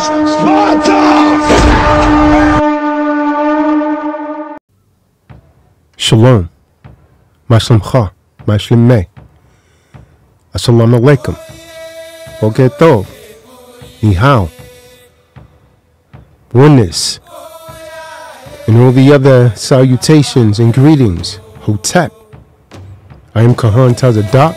Shalom, Maslamcha, Mashlim Assalamu alaikum, Boker Tov, Ni Hao, Oneness, and all the other salutations and greetings, Hotep. I am Kahan Tazadak,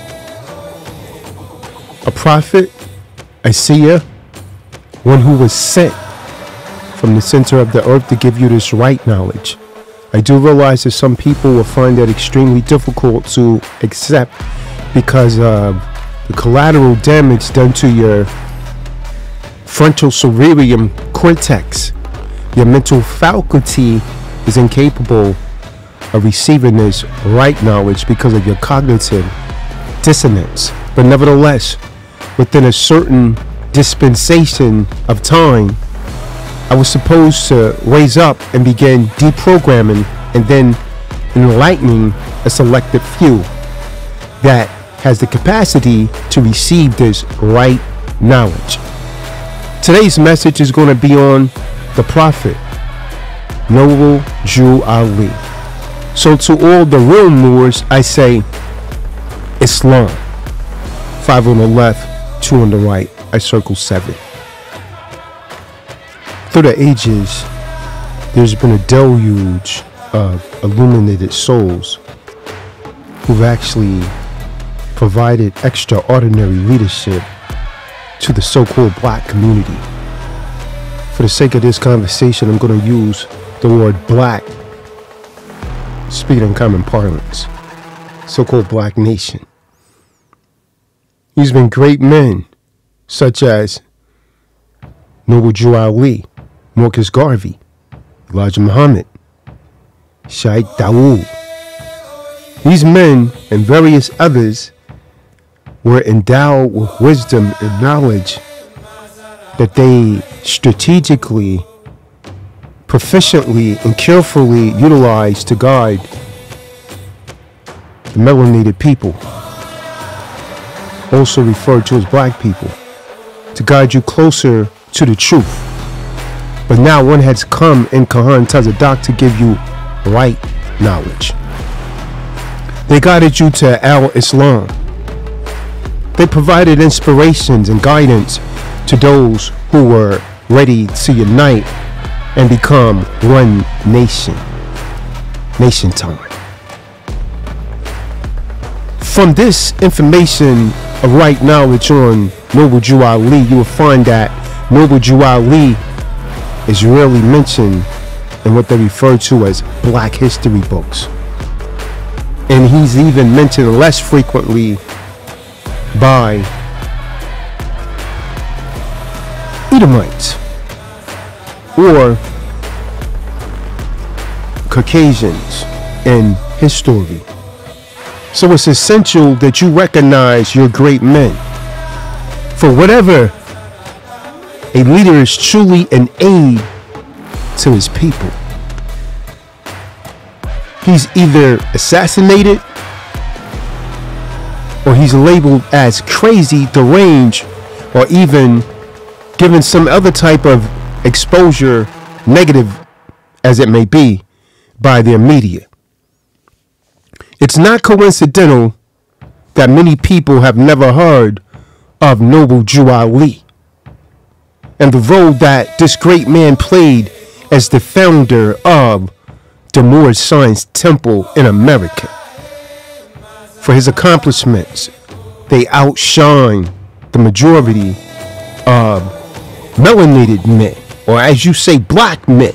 a prophet, a seer, one who was sent from the center of the earth to give you this right knowledge. I do realize that some people will find that extremely difficult to accept because of the collateral damage done to your frontal cerebrum cortex. Your mental faculty is incapable of receiving this right knowledge because of your cognitive dissonance. But nevertheless, within a certain dispensation of time, I was supposed to raise up and begin deprogramming and then enlightening a selected few that has the capacity to receive this right knowledge. Today's message is going to be on the Prophet, Noble Jew Ali. So to all the real Moors, I say Islam. 5 on the left, 2 on the right. I circle 7. Through the ages, there's been a deluge of illuminated souls who've actually provided extraordinary leadership to the so-called black community. For the sake of this conversation, I'm going to use the word black, speaking in common parlance, so-called black nation. These have been great men such as Noble Jew Ali, Marcus Garvey, Elijah Muhammad, Sheikh Dawood. These men and various others were endowed with wisdom and knowledge that they strategically, proficiently, and carefully utilized to guide the melanated people, also referred to as black people, to guide you closer to the truth. But now one has come in Kahan Tazadak to give you right knowledge. They guided you to Al-Islam. They provided inspirations and guidance to those who were ready to unite and become one nation. Nation time. From this information of right knowledge on Noble Jew Ali, you will find that Noble Jew Ali is rarely mentioned in what they refer to as black history books. And he's even mentioned less frequently by Edomites or Caucasians in history. So it's essential that you recognize your great men. For whatever, a leader is truly an aid to his people. He's either assassinated or he's labeled as crazy, deranged, or even given some other type of exposure, negative as it may be, by their media. It's not coincidental that many people have never heard of Noble Jew Ali and the role that this great man played as the founder of the Moorish Science Temple in America. For his accomplishments, they outshine the majority of melanated men, or as you say, black men,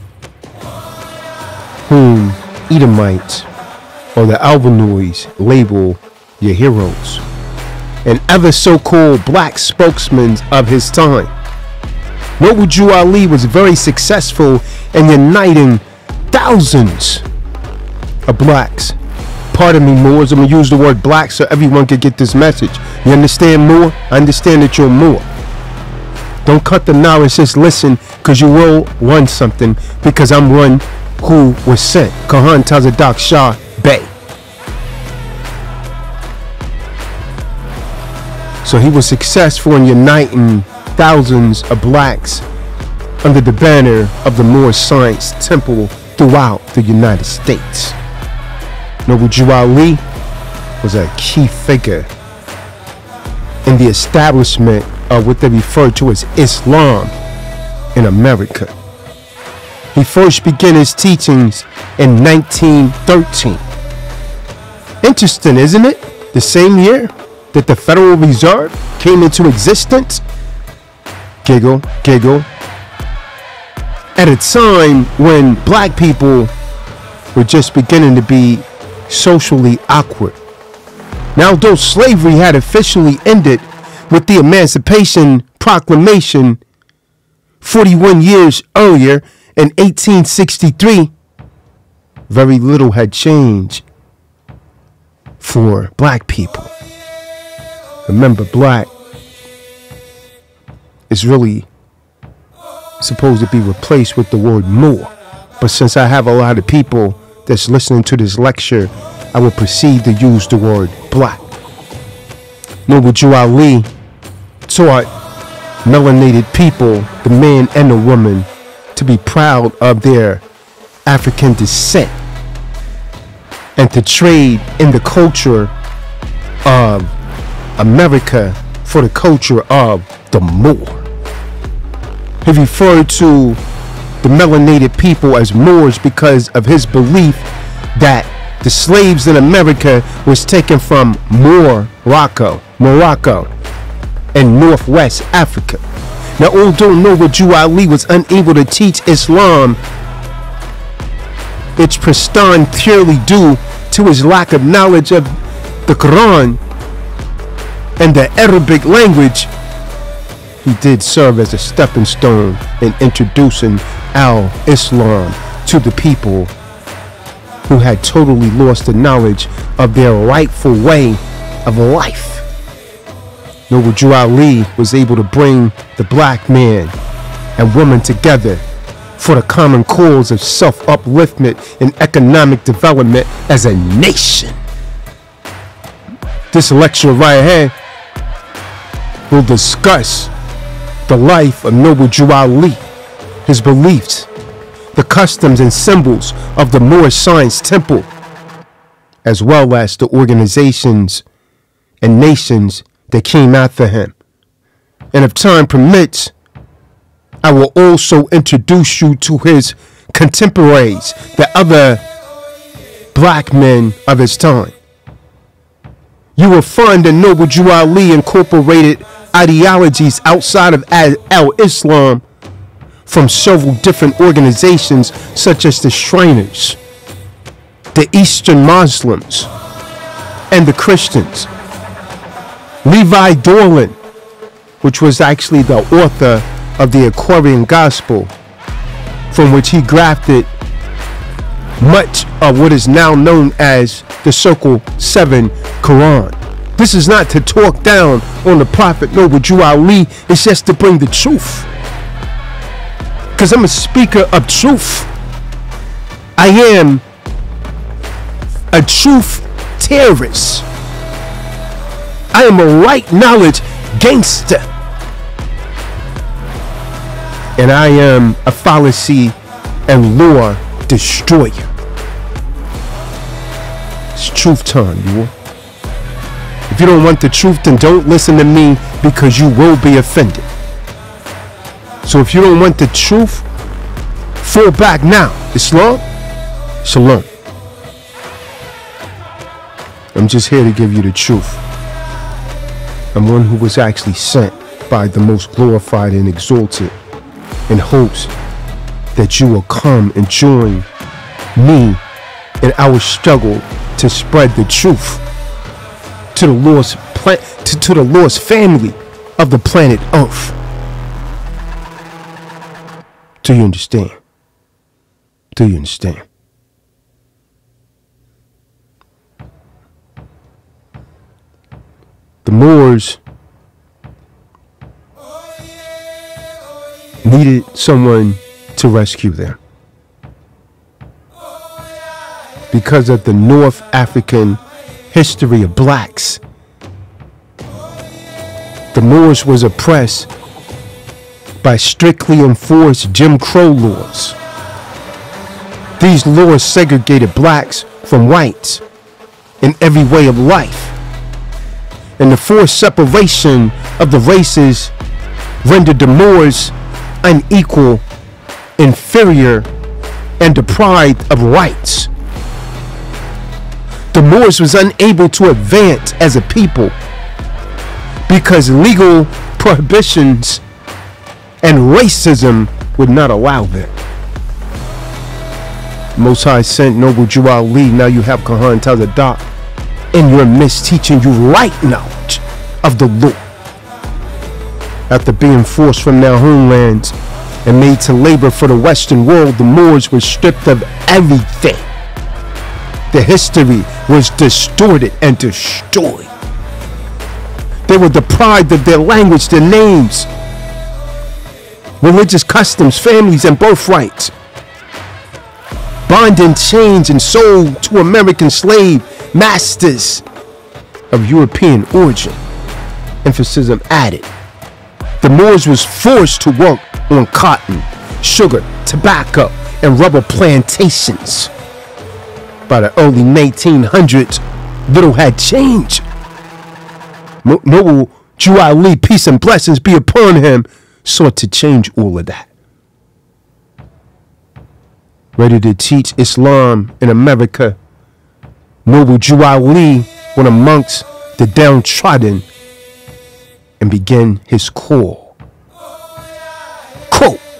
whom Edomites or the Albanois label your heroes, and other so-called black spokesmen of his time. Noble Jew Ali was very successful in uniting thousands of blacks. Pardon me, Moors, I'm going to use the word black so everyone can get this message. You understand, Moor? I understand that you're Moor. Don't cut the knowledge, just listen, because you will learn something, because I'm one who was sent. Kahan Tazadak Shah Bey. So he was successful in uniting thousands of blacks under the banner of the Moorish Science Temple throughout the United States. Noble Jew Ali was a key figure in the establishment of what they refer to as Islam in America. He first began his teachings in 1913. Interesting, isn't it? The same year that the Federal Reserve came into existence. Giggle, giggle. At a time when black people were just beginning to be socially awkward. Now, though slavery had officially ended with the Emancipation Proclamation 41 years earlier in 1863, very little had changed for black people. Remember, black is really supposed to be replaced with the word Moor. But since I have a lot of people that's listening to this lecture, I will proceed to use the word black. Noble Jew Ali taught melanated people, the man and the woman, to be proud of their African descent and to trade in the culture of America for the culture of the Moor. He referred to the melanated people as Moors because of his belief that the slaves in America was taken from Morocco and Northwest Africa. Now, although Noble Jew Ali was unable to teach Islam its pristine purely due to his lack of knowledge of the Quran and the Arabic language, he did serve as a stepping stone in introducing al-Islam to the people who had totally lost the knowledge of their rightful way of life. Noble Jew Ali was able to bring the black man and woman together for the common cause of self-upliftment and economic development as a nation. This lecture right here will discuss the life of Noble Jew Ali, his beliefs, the customs and symbols of the Moorish Science Temple, as well as the organizations and nations that came after him. And if time permits, I will also introduce you to his contemporaries, the other black men of his time. You will find that Noble Jew Ali incorporated ideologies outside of al-Islam from several different organizations such as the Shriners, the Eastern Muslims, and the Christians. Levi Dorland, which was actually the author of the Aquarian Gospel, from which he grafted much of what is now known as the Circle 7 Quran. This is not to talk down on the Prophet Noble Jew Ali, it's just to bring the truth. Because I'm a speaker of truth. I am a truth terrorist. I am a right knowledge gangster. And I am a fallacy and lore destroyer. It's truth time, you all. If you don't want the truth, then don't listen to me, because you will be offended. So if you don't want the truth, fall back now. Islam, shalom. I'm just here to give you the truth. I'm one who was actually sent by the most glorified and exalted, in hopes that you will come and join me in our struggle to spread the truth to the lost family of the planet Earth. Do you understand? Do you understand? The Moors needed someone to rescue them because of the North African history of blacks. The Moors was oppressed by strictly enforced Jim Crow laws. These laws segregated blacks from whites in every way of life, and the forced separation of the races rendered the Moors unequal, inferior, and deprived of rights. The Moors was unable to advance as a people because legal prohibitions and racism would not allow them. Most High sent Noble Jew Ali. Now you have Kahan Tazadak in your midst, teaching you right knowledge of the law. After being forced from their homelands and made to labor for the Western world, the Moors were stripped of everything. Their history was distorted and destroyed. They were deprived of their language, their names, religious customs, families, and birthrights. Bonded, chained, and sold to American slave masters of European origin. Emphasis added. The Moors was forced to work on cotton, sugar, tobacco, and rubber plantations. By the early 1900s, little had changed. Noble Jew Ali, peace and blessings be upon him, sought to change all of that. Ready to teach Islam in America, Noble Jew Ali went amongst the downtrodden and began his call. Quote,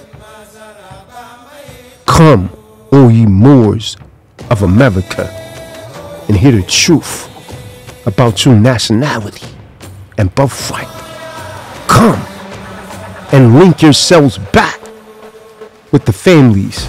"Come, all ye Moors of America, and hear the truth about your nationality and birthright. Come and link yourselves back with the families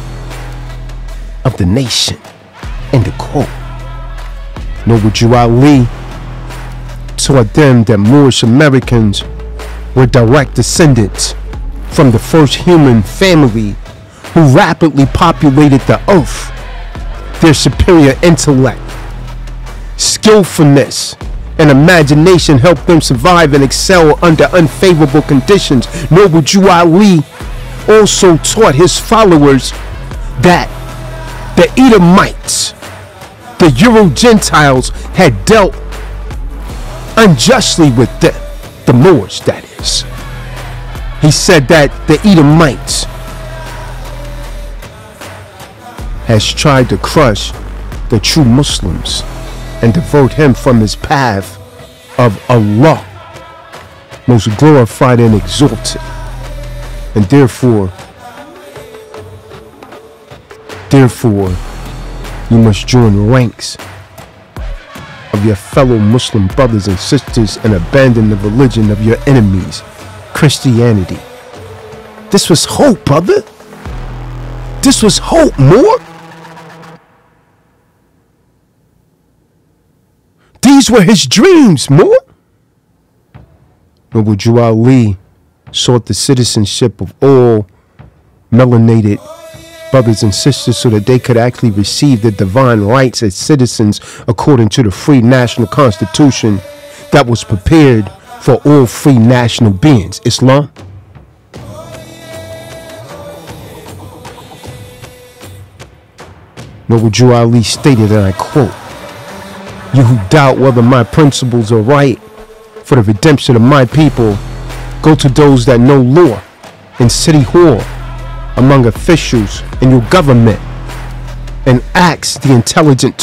of the nation." End of quote. Noble Jew Ali taught them that Moorish Americans were direct descendants from the first human family who rapidly populated the earth. Their superior intellect, skillfulness, and imagination helped them survive and excel under unfavorable conditions. Noble Jew Ali also taught his followers that the Edomites, the Euro-Gentiles, had dealt unjustly with them, the Moors, that is. He said that the Edomites has tried to crush the true Muslims and divert him from his path of Allah, most glorified and exalted. And therefore, you must join the ranks of your fellow Muslim brothers and sisters and abandon the religion of your enemies, Christianity. This was hope, brother. This was hope, Moor. These were his dreams, Moor. Noble Jew Ali sought the citizenship of all melanated brothers and sisters so that they could actually receive the divine rights as citizens according to the free national constitution that was prepared for all free national beings, Islam. Noble Jew Ali stated, and I quote, "You who doubt whether my principles are right for the redemption of my people, go to those that know law in City Hall, among officials in your government, and ask in an intelligent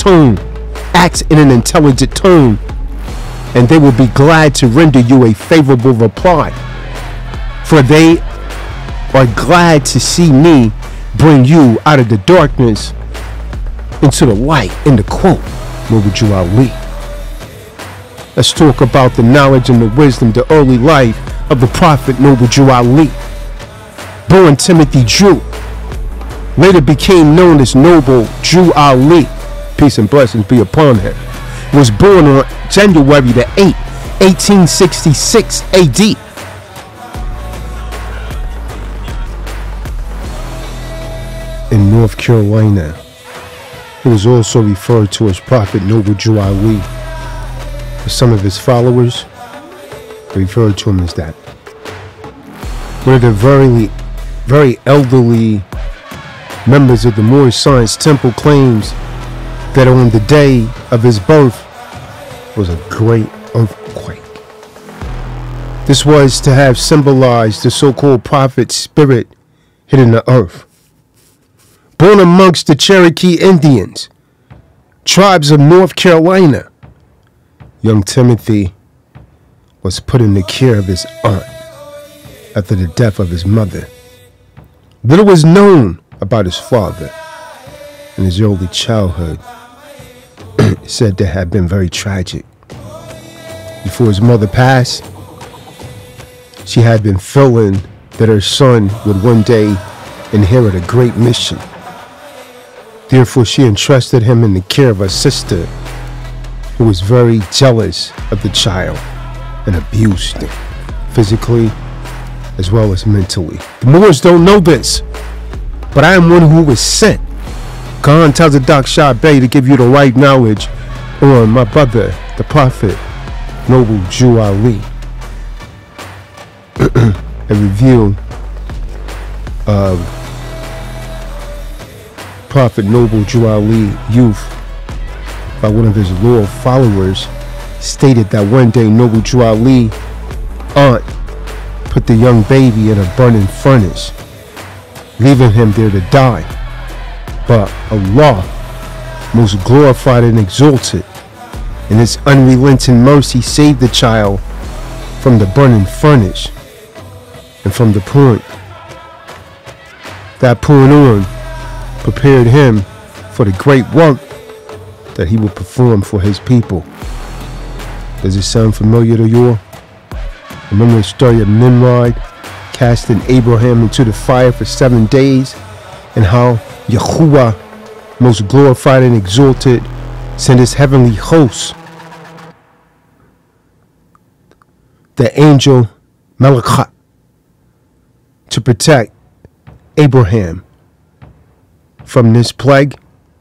tone, and they will be glad to render you a favorable reply, for they are glad to see me bring you out of the darkness into the light." End of quote. Noble Jew Ali. Let's talk about the knowledge and the wisdom, the early life of the Prophet Noble Jew Ali. Born Timothy Jew, later became known as Noble Jew Ali, peace and blessings be upon him, was born on January the 8th, 1866 AD. In North Carolina. He was also referred to as Prophet Noble Jew Ali. For some of his followers, they referred to him as that. One of the very elderly members of the Moorish Science Temple claims that on the day of his birth was a great earthquake. This was to have symbolized the so-called prophet's spirit hitting the earth. Born amongst the Cherokee Indians, tribes of North Carolina, young Timothy was put in the care of his aunt after the death of his mother. Little was known about his father, and his early childhood said to have been very tragic. Before his mother passed, she had been feeling that her son would one day inherit a great mission. Therefore, she entrusted him in the care of her sister, who was very jealous of the child and abused him, physically as well as mentally. The Moors don't know this, but I am one who was sent. Khan tells the Doc Shah Bey to give you the right knowledge on my brother, the Prophet, Noble Jew Ali. A review of Prophet Noble Jew Ali youth by one of his loyal followers stated that one day Noble Jew Ali aunt put the young baby in a burning furnace, leaving him there to die. But Allah, most glorified and exalted, in his unrelenting mercy saved the child from the burning furnace and from the point. That pouring on prepared him for the great work that he would perform for his people. Does it sound familiar to you all? Remember the story of Nimrod casting Abraham into the fire for 7 days, and how Yahuwah, most glorified and exalted, sent his heavenly hosts, the angel Malakah, to protect Abraham from this plague?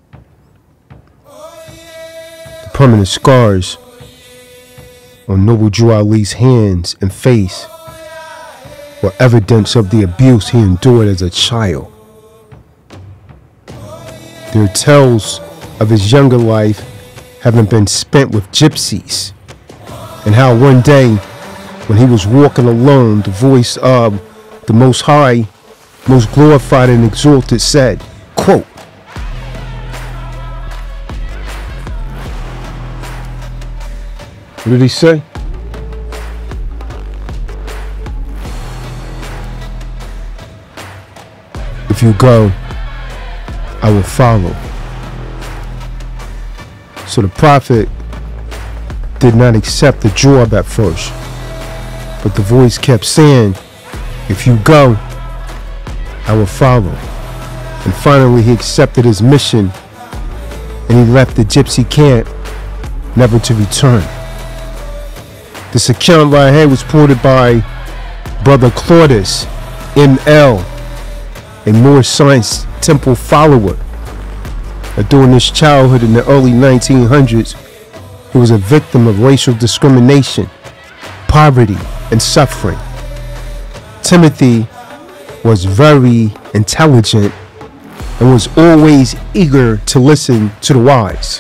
The permanent scars on Noble Jew Ali's hands and face were evidence of the abuse he endured as a child. There are tales of his younger life having been spent with gypsies, and how one day when he was walking alone, the voice of the Most High, most glorified and exalted, said, quote, what did he say? If you go, I will follow. So the prophet did not accept the job at first, but the voice kept saying, if you go, I will follow. And finally he accepted his mission, and he left the gypsy camp, never to return. This account right here was quoted by Brother Claudius M.L., a Moorish Science Temple follower. During his childhood in the early 1900s, he was a victim of racial discrimination, poverty, and suffering. Timothy was very intelligent and was always eager to listen to the wise.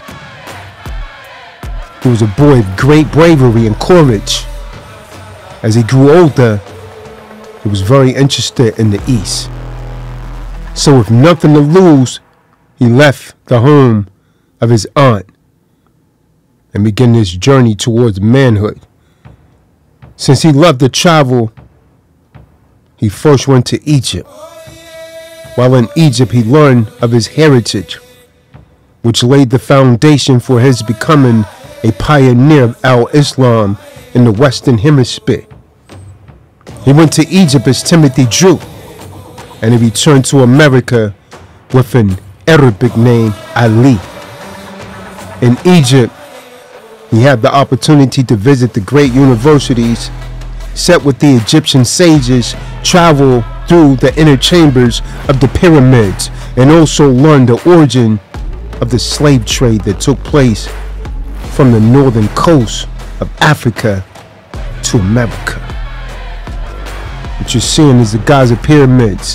He was a boy of great bravery and courage. As he grew older, he was very interested in the East. So with nothing to lose, he left the home of his aunt and began his journey towards manhood. Since he loved to travel, he first went to Egypt. While in Egypt, he learned of his heritage, which laid the foundation for his becoming a pioneer of Al-Islam in the Western Hemisphere. He went to Egypt as Timothy Drew, and he returned to America with an Arabic name, Ali. In Egypt, he had the opportunity to visit the great universities, sat with the Egyptian sages, travel through the inner chambers of the pyramids, and also learn the origin of the slave trade that took place from the northern coast of Africa to America. What you're seeing is the Gaza pyramids.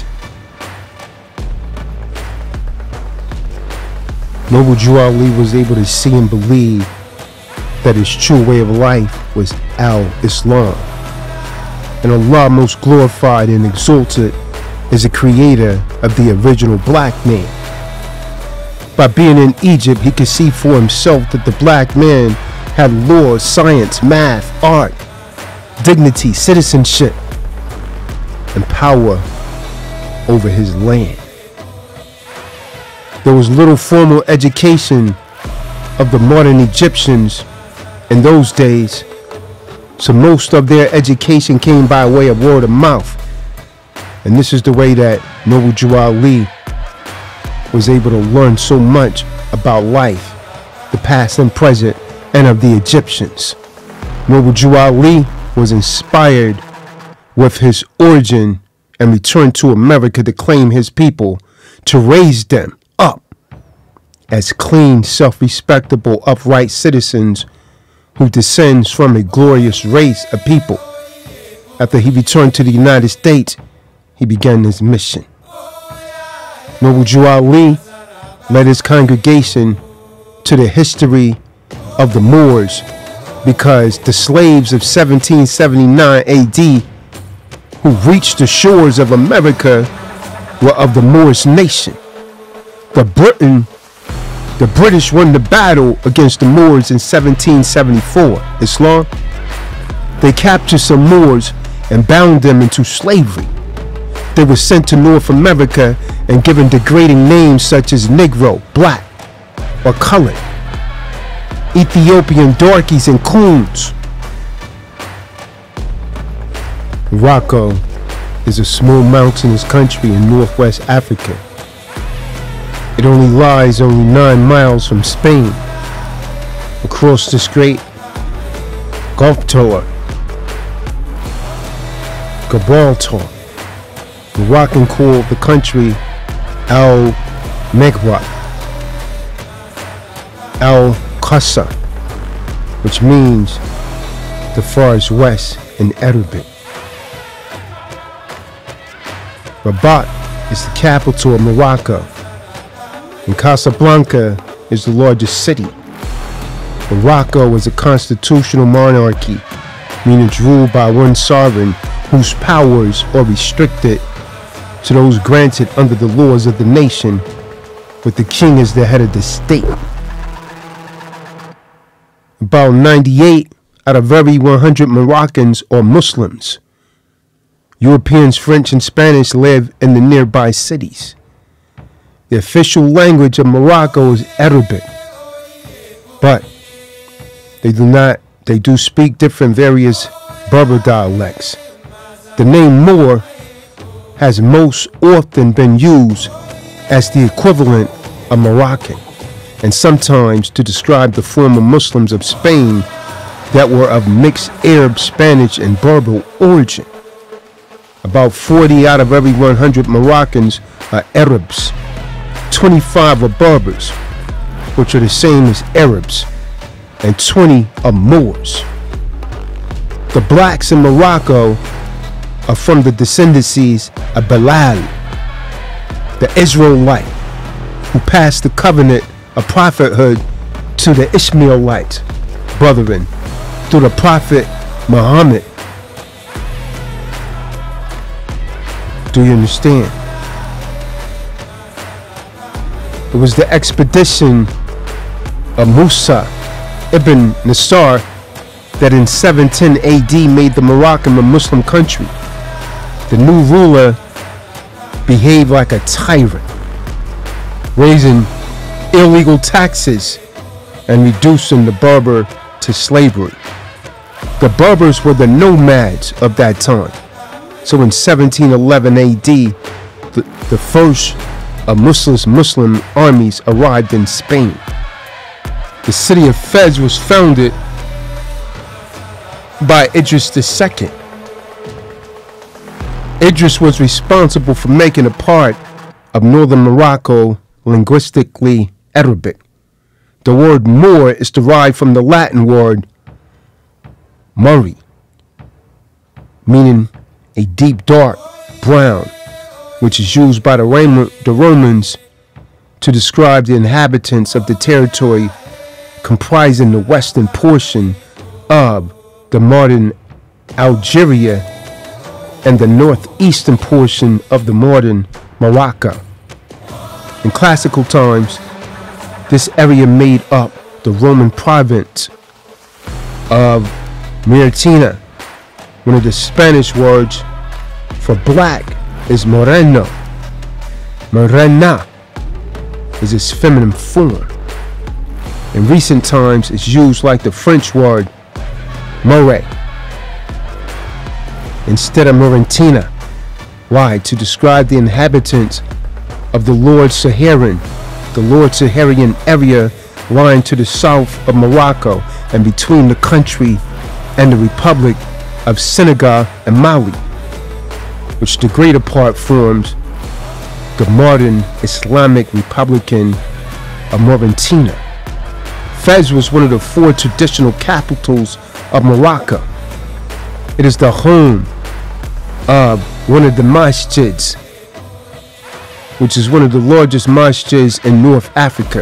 Noble Drew Ali was able to see and believe that his true way of life was Al-Islam. And Allah, most glorified and exalted, is the creator of the original black man. By being in Egypt, he could see for himself that the black man had law, science, math, art, dignity, citizenship, and power over his land. There was little formal education of the modern Egyptians in those days, so most of their education came by way of word of mouth. And this is the way that Noble Drew Ali was able to learn so much about life, the past and present, and of the Egyptians. Noble Drew Ali was inspired with his origin and returned to America to claim his people, to raise them up as clean, self-respectable, upright citizens who descends from a glorious race of people. After he returned to the United States, he began his mission. Noble Drew Ali led his congregation to the history of the Moors, because the slaves of 1779 AD who reached the shores of America were of the Moorish nation. The British won the battle against the Moors in 1774. Islam. They captured some Moors and bound them into slavery. They were sent to North America and given degrading names such as Negro, black, or colored, Ethiopian darkies, and coons. Morocco is a small mountainous country in northwest Africa. It only lies only 9 miles from Spain, across the Strait Gibraltar. Moroccan called the country Al-Maghreb, Al-Qasa, which means the farthest west in Arabic. Rabat is the capital of Morocco, and Casablanca is the largest city. Morocco is a constitutional monarchy, meaning it's ruled by one sovereign whose powers are restricted to those granted under the laws of the nation, with the king as the head of the state. About 98 out of every 100 Moroccans are Muslims. Europeans, French, and Spanish live in the nearby cities. The official language of Morocco is Arabic, but they do speak different various Berber dialects. The name Moor has most often been used as the equivalent of Moroccan, and sometimes to describe the former Muslims of Spain that were of mixed Arab, Spanish, and Berber origin. About 40 out of every 100 Moroccans are Arabs. 25 are Berbers, which are the same as Arabs, and 20 are Moors. The blacks in Morocco are from the descendancies of Bilal, the Israelite, who passed the covenant of prophethood to the Ishmaelite brethren through the prophet Muhammad. Do you understand? It was the expedition of Musa ibn Nasr that in 710 AD made the Moroccan a Muslim country. The new ruler behaved like a tyrant, raising illegal taxes and reducing the Berber to slavery. The Berbers were the nomads of that time. So in 1711 AD, the first of Muslim armies arrived in Spain. The city of Fez was founded by Idris II. Idris was responsible for making a part of northern Morocco linguistically Arabic. The word Moor is derived from the Latin word Mori, meaning a deep dark brown, which is used by the Romans to describe the inhabitants of the territory comprising the western portion of the modern Algeria and the northeastern portion of the modern Morocco. In classical times, this area made up the Roman province of Mauritania. One of the Spanish words for black is moreno. Morena is its feminine form. In recent times, it's used like the French word more instead of Mauritania. Why? To describe the inhabitants of the Lord Saharan area lying to the south of Morocco and between the country and the Republic of Senegal and Mali, which the greater part forms the modern Islamic Republic of Mauritania. Fez was one of the 4 traditional capitals of Morocco. It is the home of one of the masjids, which is one of the largest masjids in North Africa,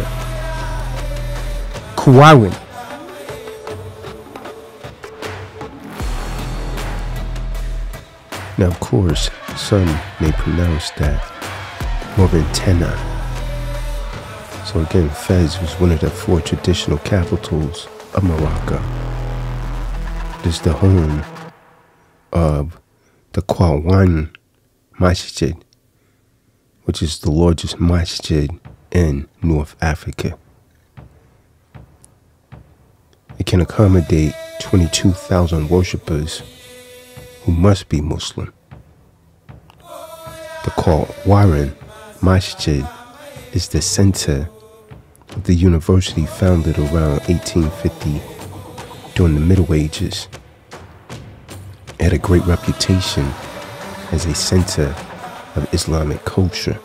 Kouarin. Now, of course, some may pronounce that Mauritania. So again, Fez was one of the 4 traditional capitals of Morocco. It is the home of the Kouarin Masjid, which is the largest masjid in North Africa. It can accommodate 22,000 worshippers who must be Muslim. The Kouarin Masjid is the center of the university founded around 1850 during the Middle Ages. It had a great reputation as a center of Islamic culture.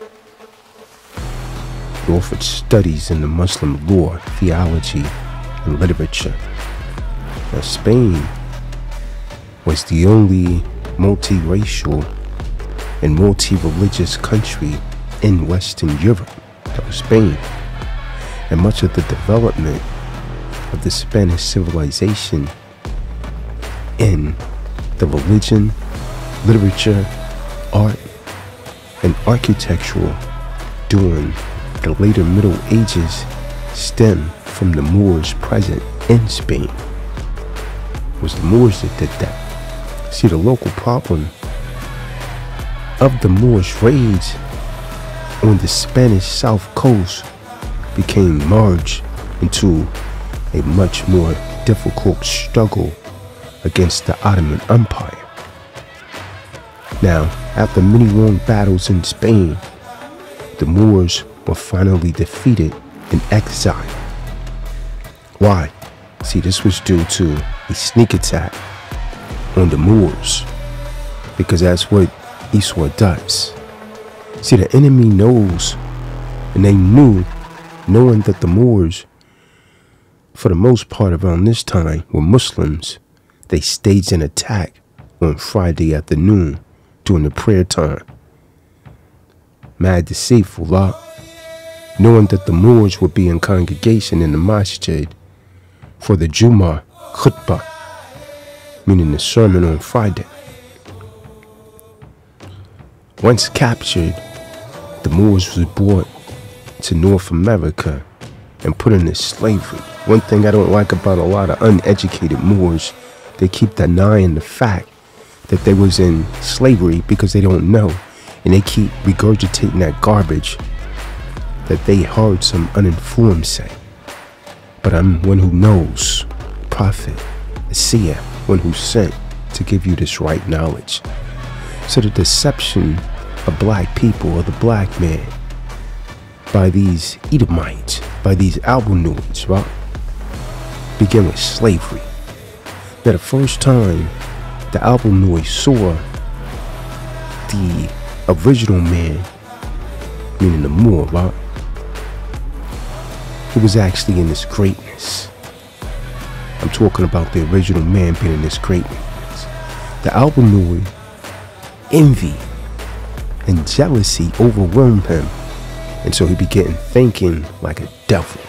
It offered studies in the Muslim law, theology, and literature. Now, Spain was the only multiracial and multi-religious country in Western Europe. That was Spain. And much of the development of the Spanish civilization in the religion, literature, art, and architectural during the later Middle Ages stem from the Moors present in Spain. It was the Moors that did that. See, the local problem of the Moorish raids on the Spanish south coast became merged into a much more difficult struggle against the Ottoman Empire. Now, after many long battles in Spain, the Moors were finally defeated and exiled. Why? See, this was due to a sneak attack on the Moors, because that's what Esau does. See, the enemy knows, and they knew, knowing that the Moors, for the most part around this time, were Muslims, they staged an attack on Friday afternoon during the prayer time. Mad deceitful lot, knowing that the Moors would be in congregation in the masjid for the Jummah khutbah, meaning the sermon on Friday. Once captured, the Moors was brought to North America and put into slavery. One thing I don't like about a lot of uneducated Moors, they keep denying the fact that they was in slavery because they don't know, and they keep regurgitating that garbage that they heard some uninformed say. But I'm one who knows, prophet, a seer, one who's sent to give you this right knowledge. So the deception of black people, or the black man, by these Edomites, by these Albanoids, right, began with slavery. Now, the first time the Albanoids saw the original man, meaning the Moor, right, he was actually in this greatness. I'm talking about the original man being in this greatness. The Albanoid envy and jealousy overwhelmed him, and so he began thinking like a devil.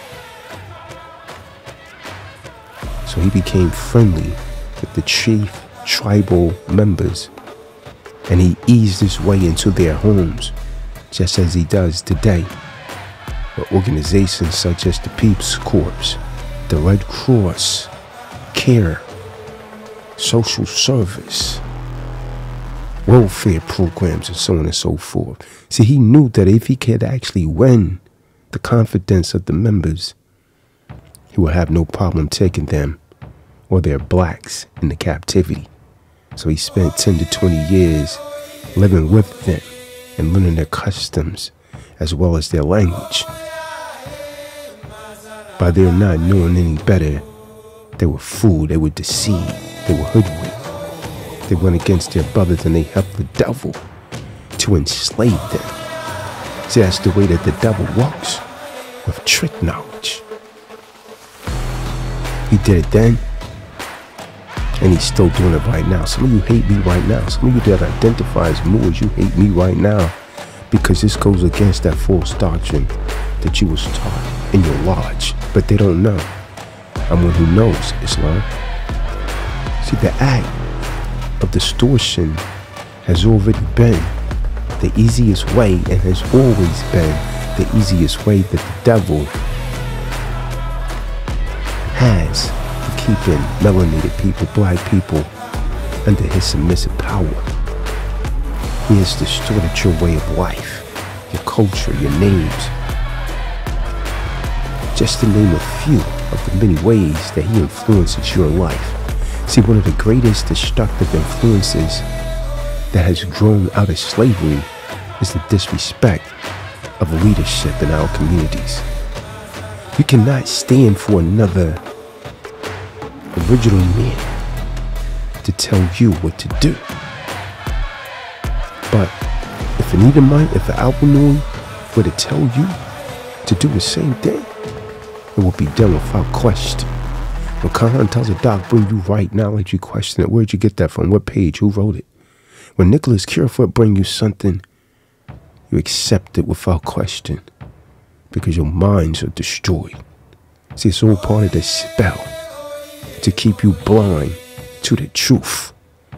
So he became friendly with the chief tribal members, and he eased his way into their homes, just as he does today. But organizations such as the Peeps Corps, the Red Cross, CARE, social service, welfare programs, and so on and so forth. See, he knew that if he could actually win the confidence of the members, he would have no problem taking them or their blacks into captivity. So he spent 10 to 20 years living with them and learning their customs as well as their language. By their not knowing any better, they were fooled, they were deceived, they were hoodwinked. They went against their brothers and they helped the devil to enslave them. See, that's the way that the devil works, with trick knowledge. He did it then, and he's still doing it right now. Some of you hate me right now. Some of you that identify as Moors, you hate me right now because this goes against that false doctrine that you was taught in your lodge. But they don't know. I'm one who knows Islam. See, the act of distortion has already been the easiest way and has always been the easiest way that the devil has of keeping melanated people, black people, under his submissive power. He has distorted your way of life, your culture, your names, just to name a few of the many ways that he influences your life. See, one of the greatest destructive influences that has grown out of slavery is the disrespect of leadership in our communities. You cannot stand for another original man to tell you what to do. But if an Edomite, if an Albanoid were to tell you to do the same thing, it will be done without question. When Quran tells a doc, bring you right knowledge, you question it. Where'd you get that from? What page? Who wrote it? When Nicholas Curefoot bring you something, you accept it without question because your minds are destroyed. See, it's all part of the spell to keep you blind to the truth.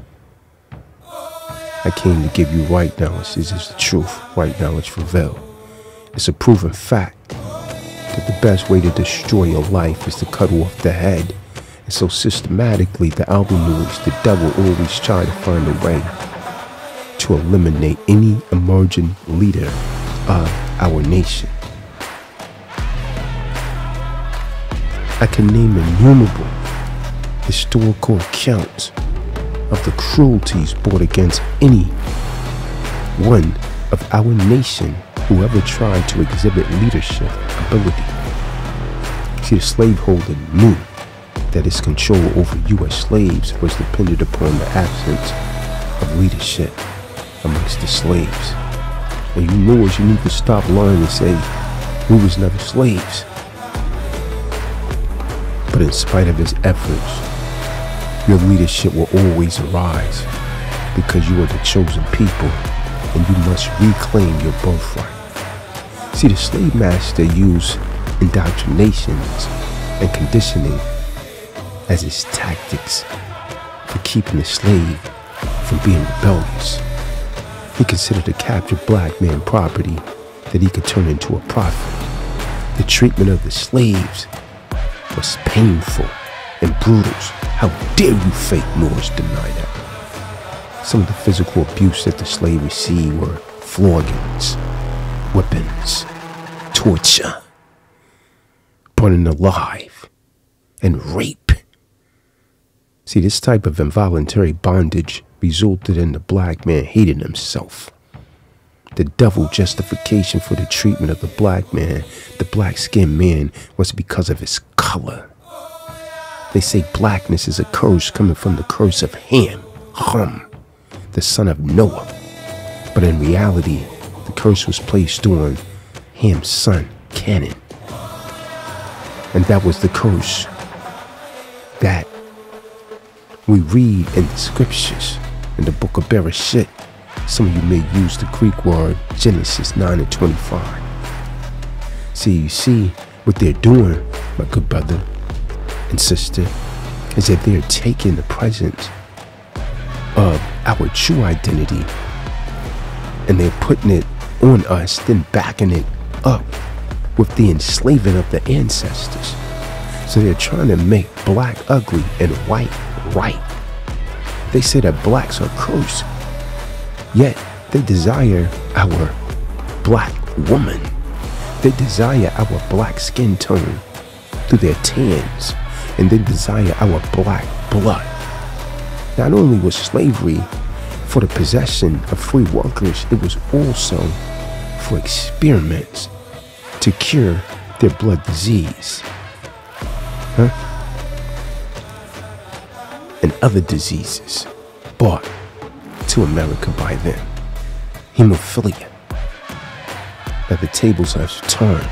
I came to give you right knowledge. This is the truth. Right knowledge revealed. It's a proven fact that the best way to destroy your life is to cut off the head. And so systematically, the Albanoids, the devil, always try to find a way to eliminate any emerging leader of our nation. I can name innumerable historical accounts of the cruelties brought against any one of our nation who ever tried to exhibit leadership ability. See, the slaveholder knew that his control over U.S. slaves was dependent upon the absence of leadership amongst the slaves. And you Moors, you need to stop lying and say, we was never slaves. But in spite of his efforts, your leadership will always arise because you are the chosen people and you must reclaim your birthright. See, the slave master used indoctrinations and conditioning as his tactics for keeping the slave from being rebellious. He considered the captured black man property that he could turn into a profit. The treatment of the slaves was painful and brutal. How dare you fake Moors deny that? Some of the physical abuse that the slave received were floggings, whippings, torture, burning alive, and rape. See, this type of involuntary bondage resulted in the black man hating himself. The devil justification for the treatment of the black man, the black-skinned man, was because of his color. They say blackness is a curse coming from the curse of Ham, the son of Noah. But in reality, the curse was placed on Ham's son, Canaan. And that was the curse that we read in the scriptures, in the book of Bereshit, Some of you may use the Greek word Genesis 9:25. You see what they're doing, my good brother and sister, is that they're taking the presence of our true identity and they're putting it on us, then backing it up with the enslaving of the ancestors. So they're trying to make black ugly and white right. They say that blacks are cursed, yet they desire our black woman. They desire our black skin tone through their tans, and they desire our black blood. Not only was slavery for the possession of free workers, it was also for experiments to cure their blood disease. And other diseases brought to America by them. Hemophilia. That the tables have turned.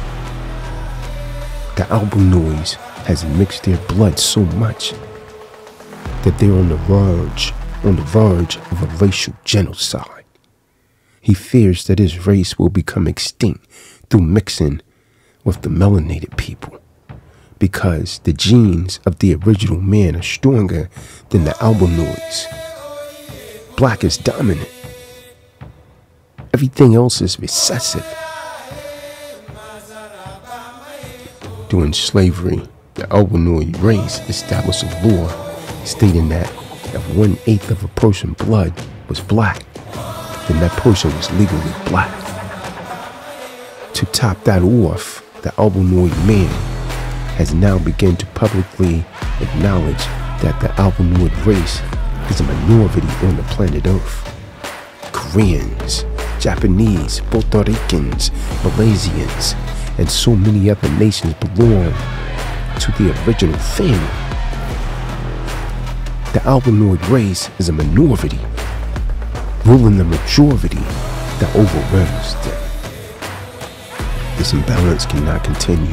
The albinoids has mixed their blood so much that they're on the verge of a racial genocide. He fears that his race will become extinct through mixing with the melanated people, because the genes of the original man are stronger than the albinoids. Black is dominant. Everything else is recessive. During slavery, the albinoid race established a law stating that if 1/8 of a person's blood was black, then that person was legally black. To top that off, the albinoid man has now begun to publicly acknowledge that the albinoid race is a minority on the planet Earth. Koreans, Japanese, Puerto Ricans, Malaysians, and so many other nations belong to the original family. The albinoid race is a minority, ruling the majority that overwhelms them. This imbalance cannot continue.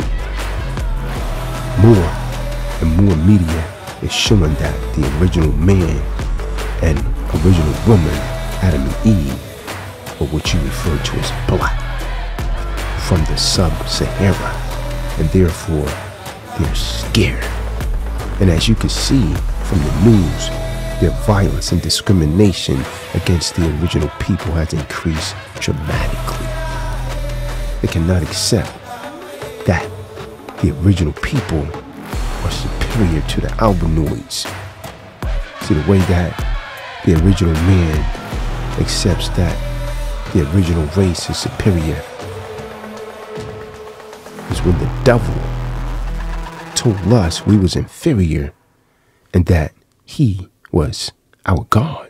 More and more media is showing that the original man and original woman, Adam and Eve, or what you refer to as black, from the sub-Sahara, and therefore they're scared. And as you can see from the news, their violence and discrimination against the original people has increased dramatically. They cannot accept that the original people are superior to the albinoids. See, the way that the original man accepts that the original race is superior is when the devil told us we was inferior and that he was our God.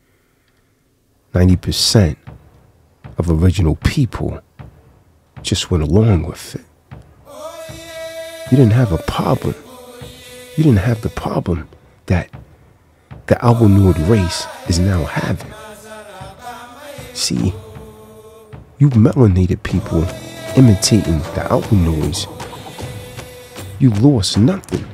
90% of original people just went along with it. You didn't have a problem. You didn't have the problem that the albinoid race is now having. See, you melanated people imitating the albinoids, you lost nothing.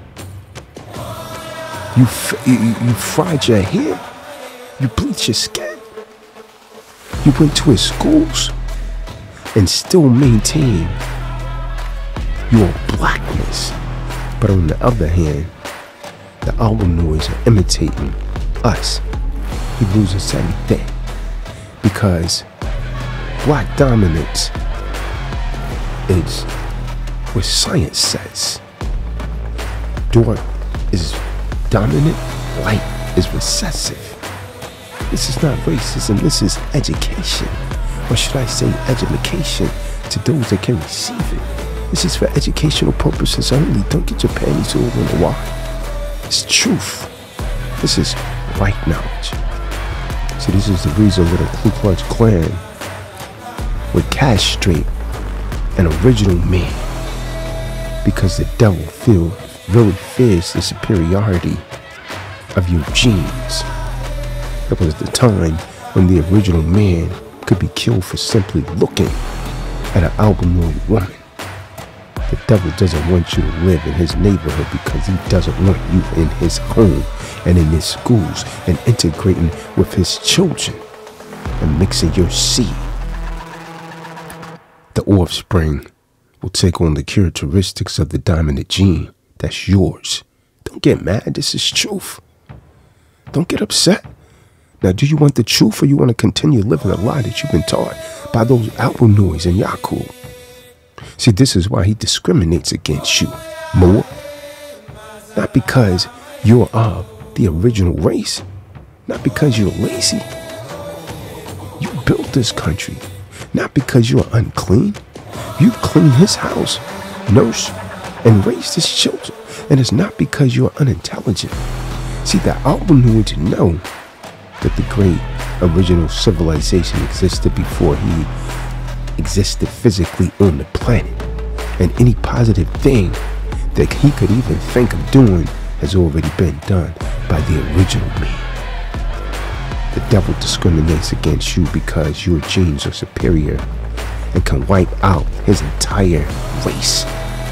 You fried your hair, you bleached your skin, you went to his schools and still maintain your blackness. But on the other hand, the albinoids are imitating us. He loses everything because black dominance is what science says. Dark is dominant, light is recessive. This is not racism, this is education. Or should I say education to those that can receive it. This is for educational purposes only. Don't get your panties all in the wire. It's truth. This is right knowledge. See, this is the reason why the Ku Klux Klan would castrate an original man, because the devil really fears the superiority of your genes. That was the time when the original man could be killed for simply looking at an albinoid woman. The devil doesn't want you to live in his neighborhood because he doesn't want you in his home and in his schools and integrating with his children. and mixing your seed. The offspring will take on the characteristics of the dominant gene that's yours. Don't get mad, this is truth. Don't get upset. Now, do you want the truth or you want to continue living a lie that you've been taught by those Albinuis and Yakub? See, this is why he discriminates against you, Moor. Not because you're of the original race, not because you're lazy. You built this country, not because you're unclean. You clean his house, nurse, and raised his children. And it's not because you're unintelligent. See, the Albinuids know that the great original civilization existed before he existed physically on the planet. And any positive thing that he could even think of doing has already been done by the original man. The devil discriminates against you because your genes are superior and can wipe out his entire race.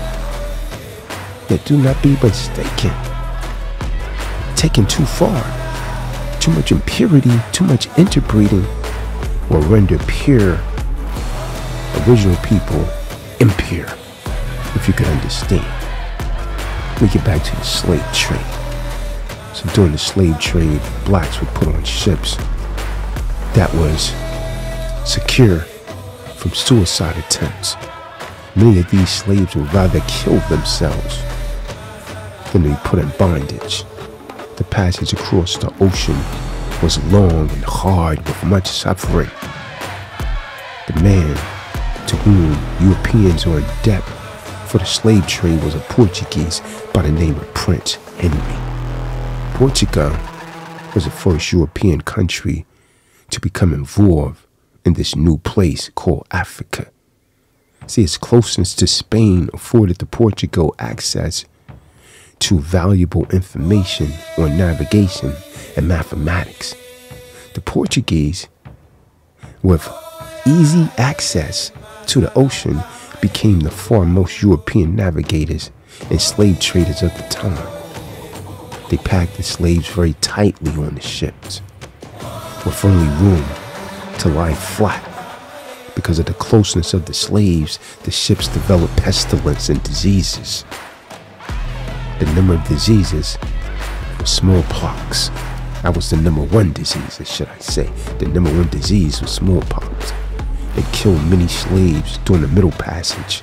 Yet do not be mistaken. Taken too far, too much impurity, too much interbreeding will render pure original people impure, if you could understand. We get back to the slave trade. So during the slave trade, blacks would put on ships that was secure from suicide attempts. Many of these slaves would rather kill themselves than to be put in bondage. The passage across the ocean was long and hard with much suffering. The man to whom Europeans are in debt for the slave trade was a Portuguese by the name of Prince Henry. Portugal was the first European country to become involved in this new place called Africa. See, its closeness to Spain afforded the Portugal access to valuable information on navigation and mathematics. The Portuguese, with easy access to the ocean, became the foremost European navigators and slave traders of the time. They packed the slaves very tightly on the ships, with only room to lie flat. Because of the closeness of the slaves, the ships developed pestilence and diseases. The number of diseases was smallpox. That was the number one disease, should I say. The number one disease was smallpox. It killed many slaves during the Middle Passage.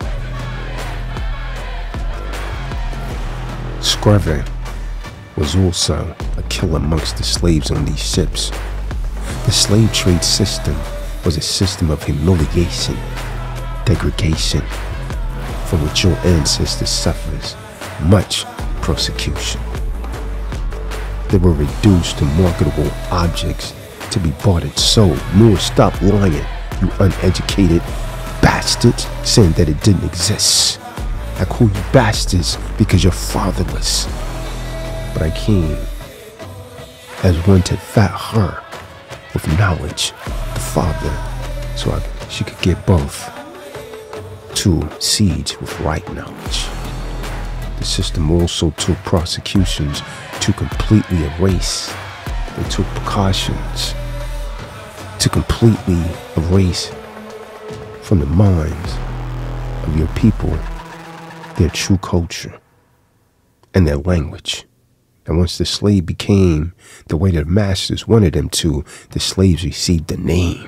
Scurvy was also a killer amongst the slaves on these ships. The slave trade system was a system of humiliation, degradation, from which your ancestors suffered much persecution. They were reduced to marketable objects to be bought and sold. Moor, stop lying, you uneducated bastards, saying that it didn't exist. I call you bastards because you're fatherless. But I came as one to fat her with knowledge, the father, so she could get both two seeds with right knowledge. The system also took prosecutions to completely erase. They took precautions to completely erase from the minds of your people their true culture and their language. And once the slave became the way that masters wanted them to, the slaves received a name.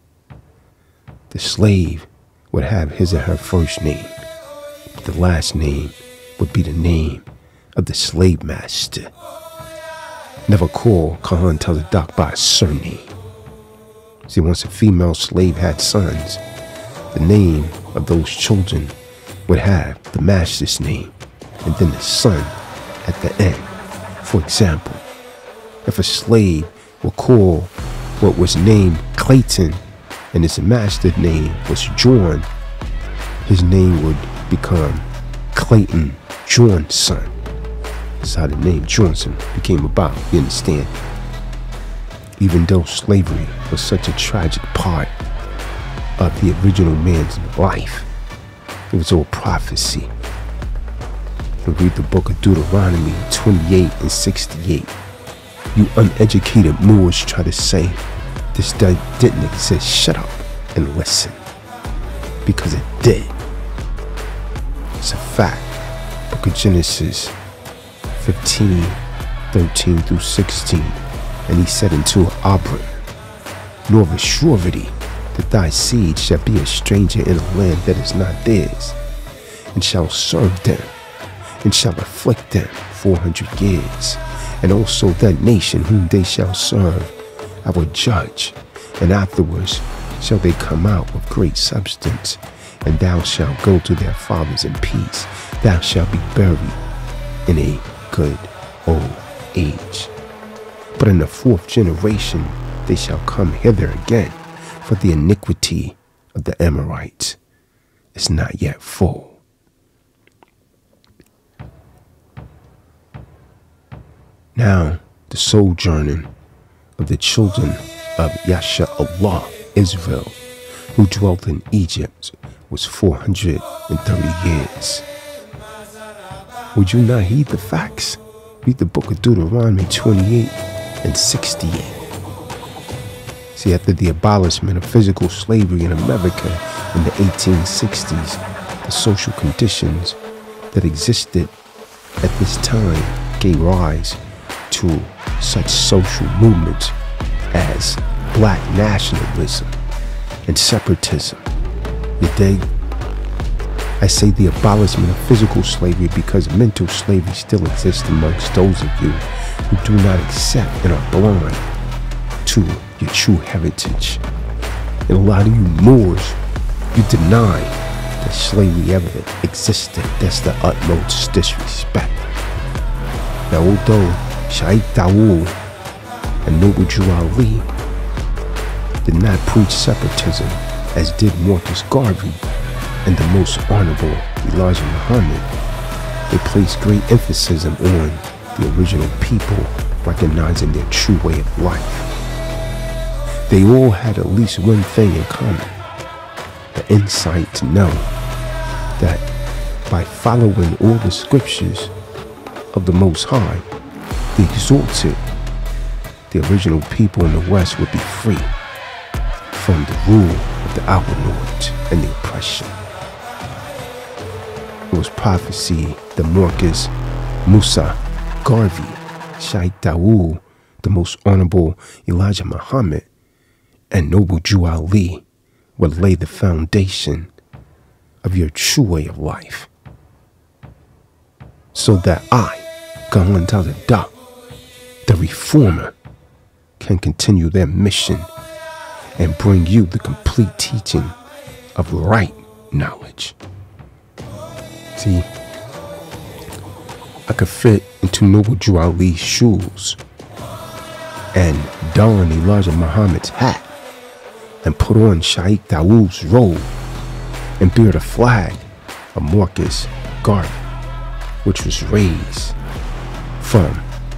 The slave would have his or her first name, but the last name would be the name of the slave master. Never call Kahan Tazadak by a surname. See, once a female slave had sons, the name of those children would have the master's name, and then the son at the end. For example, if a slave would call what was named Clayton and his master's name was John, his name would become Clayton Johnson. This is how the name Johnson became about, you understand? Even though slavery was such a tragic part of the original man's life, it was all prophecy. You read the book of Deuteronomy 28 and 68. You uneducated Moors try to say this didn't exist, shut up and listen. Because it did. It's a fact. Book of Genesis 15:13 through 16. And he said unto Abram, nor of a surety that thy seed shall be a stranger in a land that is not theirs, and shall serve them, and shall afflict them 400 years. And also that nation whom they shall serve I will judge, and afterwards shall they come out with great substance, and thou shalt go to their fathers in peace. Thou shalt be buried in a good old age. But in the 4th generation they shall come hither again, for the iniquity of the Amorites is not yet full. Now the sojourning of the children of Yasha-Allah, Israel, who dwelt in Egypt, was 430 years. Would you not heed the facts? Read the book of Deuteronomy 28 and 68. See, after the abolishment of physical slavery in America in the 1860s, the social conditions that existed at this time gave rise to such social movements as black nationalism and separatism. You dig? I say the abolishment of physical slavery because mental slavery still exists amongst those of you who do not accept and are blind to your true heritage. And a lot of you Moors, you deny that slavery ever existed. That's the utmost disrespect. Now, although Shaikh Dawood and Noble Jew Ali did not preach separatism as did Marcus Garvey and the most honorable Elijah Muhammad, they placed great emphasis on the original people recognizing their true way of life. They all had at least one thing in common: the insight to know that by following all the scriptures of the Most High, the exalted, the original people in the West would be free from the rule of the Albinords and the oppression. It was prophecy that Marcus Musa Garvey, Shaikh Dawood, the most honorable Elijah Muhammad, and Noble Jew Ali would lay the foundation of your true way of life, so that I, Gahan Tazadak, the reformer, can continue their mission and bring you the complete teaching of right knowledge. See, I could fit into Noble Jew Ali's shoes and don Elijah Muhammad's hat and put on Shaikh Dawood's robe and bear the flag of Marcus Garvey, which was raised from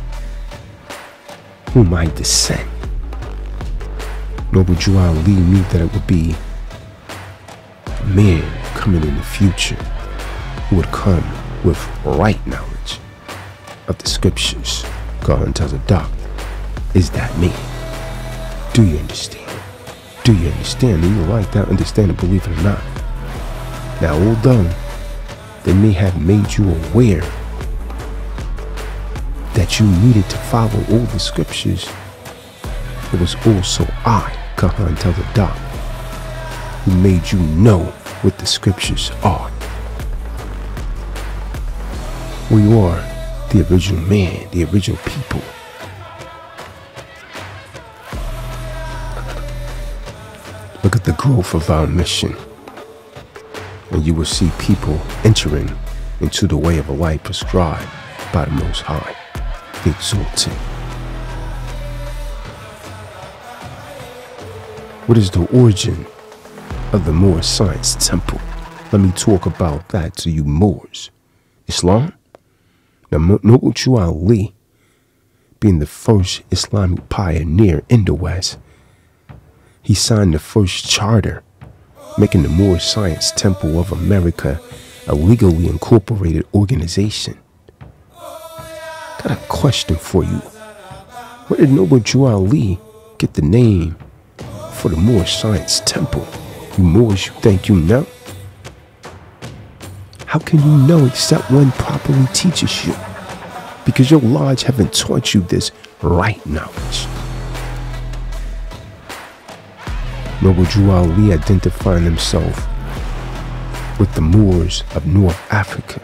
whom I descend. Noble Jew Ali knew that it would be a man coming in the future who would come with right knowledge of the scriptures. God tells a doc, is that me? Do you understand? Do you understand? And you like that, understand and believe it or not. Now, although they may have made you aware that you needed to follow all the scriptures, it was also I, Gahan Tell the Doc, who made you know what the scriptures are. We are the original man, the original people. Look at the growth of our mission, and you will see people entering into the way of a life prescribed by the Most High, the Exalted. What is the origin of the Moorish Science Temple? Let me talk about that to you Moors. Islam? Now, Noble Jew Ali, being the first Islamic pioneer in the West, he signed the first charter, making the Moorish Science Temple of America a legally incorporated organization. Got a question for you. Where did Noble Jew Ali get the name for the Moorish Science Temple. You Moors, you think you know? How can you know except one properly teaches you? Because your lodge haven't taught you this right knowledge. Noble Drew Ali identifying himself with the Moors of North Africa,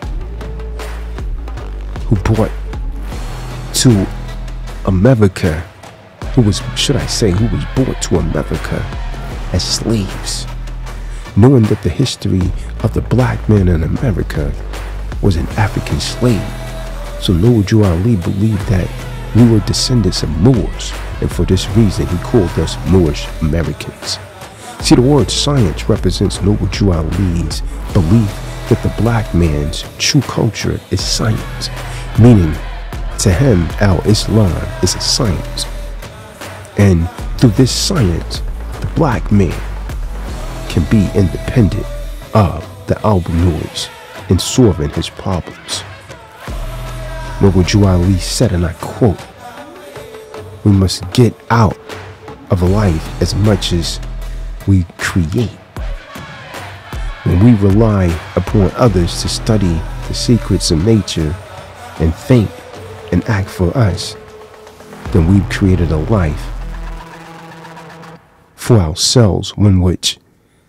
who brought to America, who was brought to America as slaves, knowing that the history of the black man in America was an African slave. So Noble Drew Ali believed that we were descendants of Moors, and for this reason he called us Moorish Americans. See, the word science represents Noble Drew Ali's belief that the black man's true culture is science, meaning to him, Islam is a science. And through this science, the black man can be independent of the albinoids and solving his problems. Noble Drew Ali said, and I quote, "We must get out of life as much as we create. When we rely upon others to study the secrets of nature and think and act for us, then we've created a life for ourselves, one which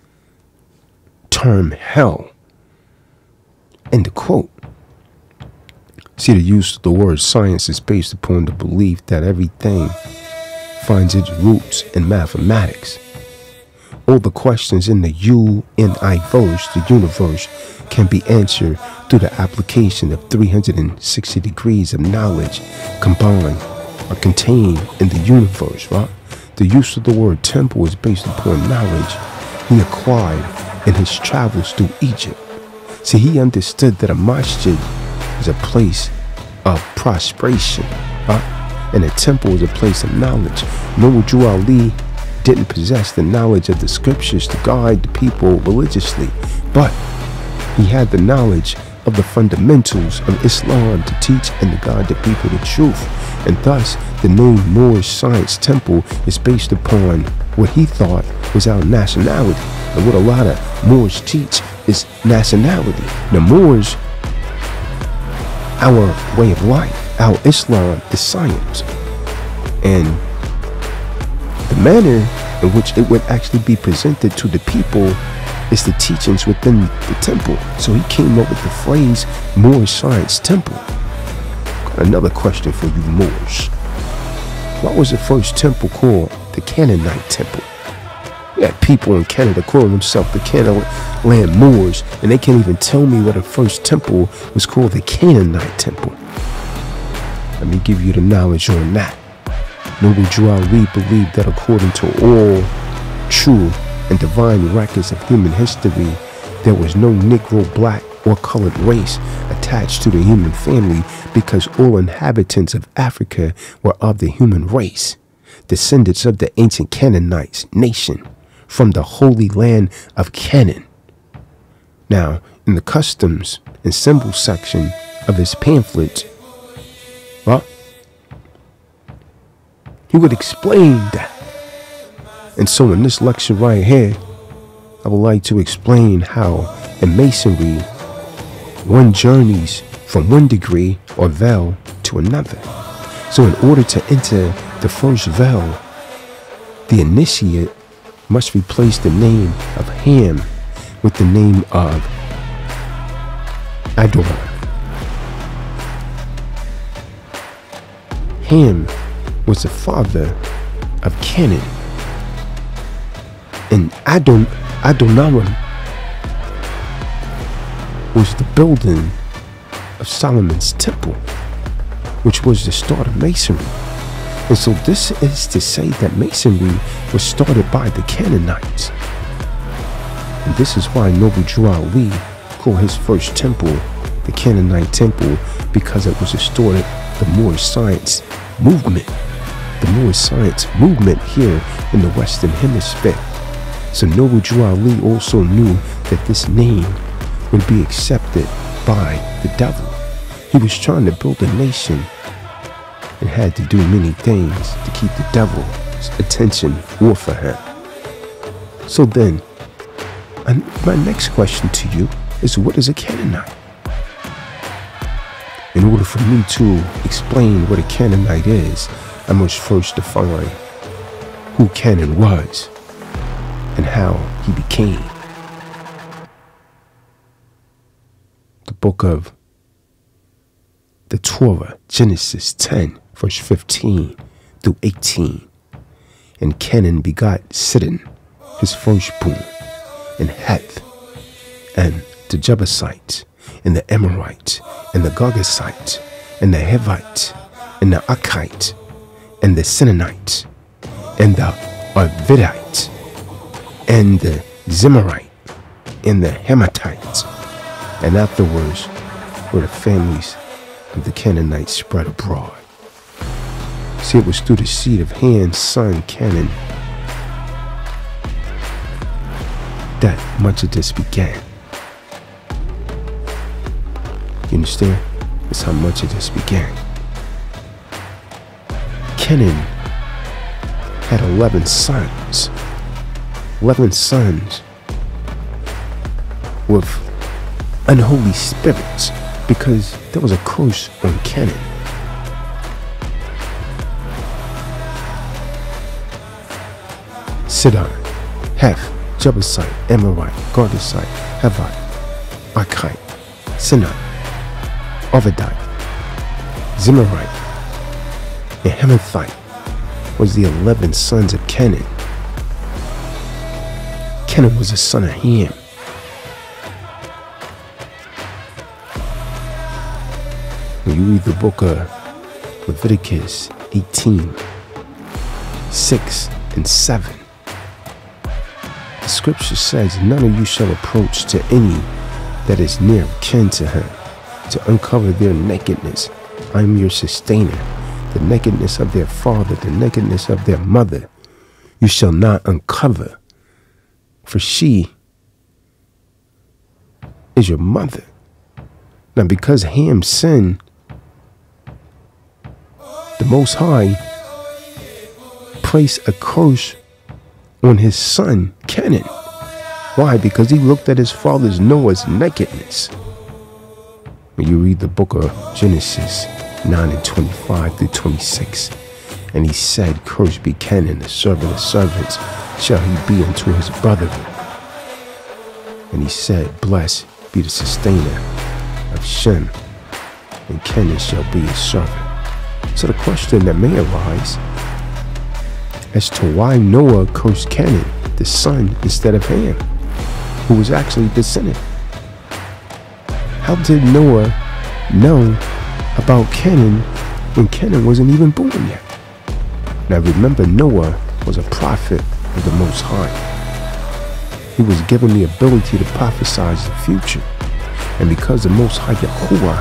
term hell." End quote. See, the use of the word science is based upon the belief that everything finds its roots in mathematics. All the questions in the universe, can be answered through the application of 360 degrees of knowledge combined or contained in the universe, right? The use of the word temple is based upon knowledge he acquired in his travels through Egypt. See, he understood that a masjid is a place of prostration, right? And a temple is a place of knowledge. Noble Drew Ali didn't possess the knowledge of the scriptures to guide the people religiously, but he had the knowledge of the fundamentals of Islam to teach and to guide the people the truth. And thus, the name Moorish Science Temple is based upon what he thought was our nationality. And what a lot of Moors teach is nationality. The Moors, our way of life, our Islam is science. And the manner in which it would actually be presented to the people is the teachings within the temple. So he came up with the phrase Moorish Science Temple. Got another question for you Moors. Why was the first temple called the Canaanite Temple? We had people in Canada calling themselves the Canaanite Moors, and they can't even tell me what the first temple was called the Canaanite Temple. Let me give you the knowledge on that. Noble Drew Ali believed that according to all true and divine records of human history, there was no Negro, black, or colored race attached to the human family because all inhabitants of Africa were of the human race, descendants of the ancient Canaanites nation from the holy land of Canaan. Now, in the customs and symbols section of his pamphlet, he would explain that. And so in this lecture right here, I would like to explain how in Masonry, one journeys from one degree or veil to another. So in order to enter the first veil, the initiate must replace the name of Ham with the name of Adon. Ham was the father of Canaan, and Adoniram was the building of Solomon's temple, which was the start of Masonry. And so this is to say that Masonry was started by the Canaanites. And this is why Noble Drew Ali called his first temple the Canaanite Temple, because it was the start of the Moorish Science movement. The Moorish Science movement here in the Western Hemisphere. So Noble Drew Ali also knew that this name would be accepted by the devil. He was trying to build a nation and had to do many things to keep the devil's attention off of him. So then, my next question to you is, what is a Canaanite? In order for me to explain what a Canaanite is, I must first define who Canaan was and how he became. The book of the Torah, Genesis 10, verse 15 through 18. And Canaan begot Sidon, his firstborn, and Heth, and the Jebusite, and the Amorite, and the Girgashite, and the Hivite, and the Akite, and the Sinanite, and the Arvidite, and the Zemarite, and the Hamathite. And afterwards were the families of the Canaanites spread abroad. See, it was through the seed of Ham's son Canaan that much of this began. You understand? That's how much of this began. Canaan had 11 sons. 11 sons with unholy spirits, because there was a curse on Canaan. Sidon, Heth, Jebusite, Amorite, Girgashite, Hivite, Akite, Sinai, Arvidite, Zemarite, and Hamathite was the 11 sons of Canaan. Canaan was the son of Ham. When you read the book of Leviticus 18, 6 and 7, the scripture says, none of you shall approach to any that is near kin to him, to uncover their nakedness. I am your sustainer. The nakedness of their father, the nakedness of their mother, you shall not uncover, for she is your mother. Now, because Ham sinned, the Most High placed a curse on his son Canaan. Why? Because he looked at his father's Noah's nakedness. When you read the book of Genesis 9 and 25 through 26, and he said, cursed be Canaan, the servant of servants shall he be unto his brethren. And he said, blessed be the sustainer of Shem, and Canaan shall be his servant. So the question that may arise as to why Noah cursed Canaan, the son, instead of Ham, who was actually descendant. How did Noah know about Canaan when Canaan wasn't even born yet? Now remember, Noah was a prophet of the Most High. He was given the ability to prophesy the future. And because the Most High Yahuwah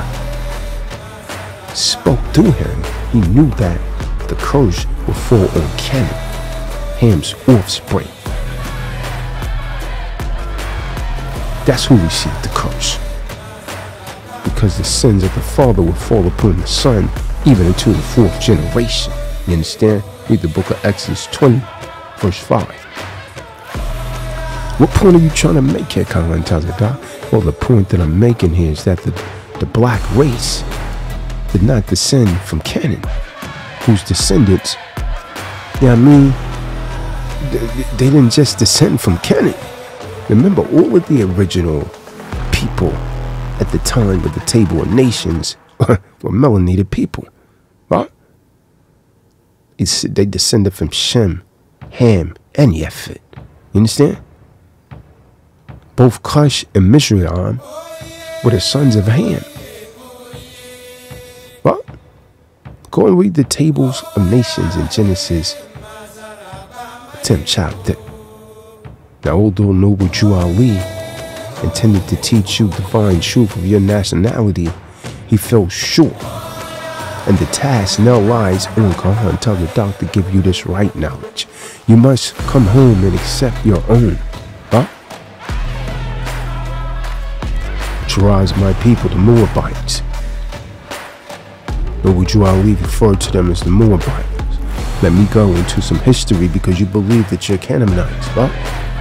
spoke through him, he knew that the curse would fall on Canaan, Ham's offspring. That's who received the curse. Because the sins of the father would fall upon the son, even into the fourth generation. You understand? Read the book of Exodus 20, verse 5. What point are you trying to make here, Kalan Tazada? Well, the point that I'm making here is that the black race did not descend from Canaan, whose descendants, you know what I mean, they didn't just descend from Canaan. Remember, all of the original people at the time of the Table of Nations were melanated people, right? They descended from Shem, Ham, and Yefet. You understand? Both Cush and Mizraim were the sons of Ham. What? Go and read the Tables of Nations in Genesis 10th chapter. Now, although Noble Jew Ali intended to teach you divine truth of your nationality, he fell short. And the task now lies on Kahan Tazada to give you this right knowledge. You must come home and accept your own. Huh? Which drives my people, the Moabites. Noble Jew Ali referred to them as the Moabites. Let me go into some history because you believe that you're Canaanites, huh?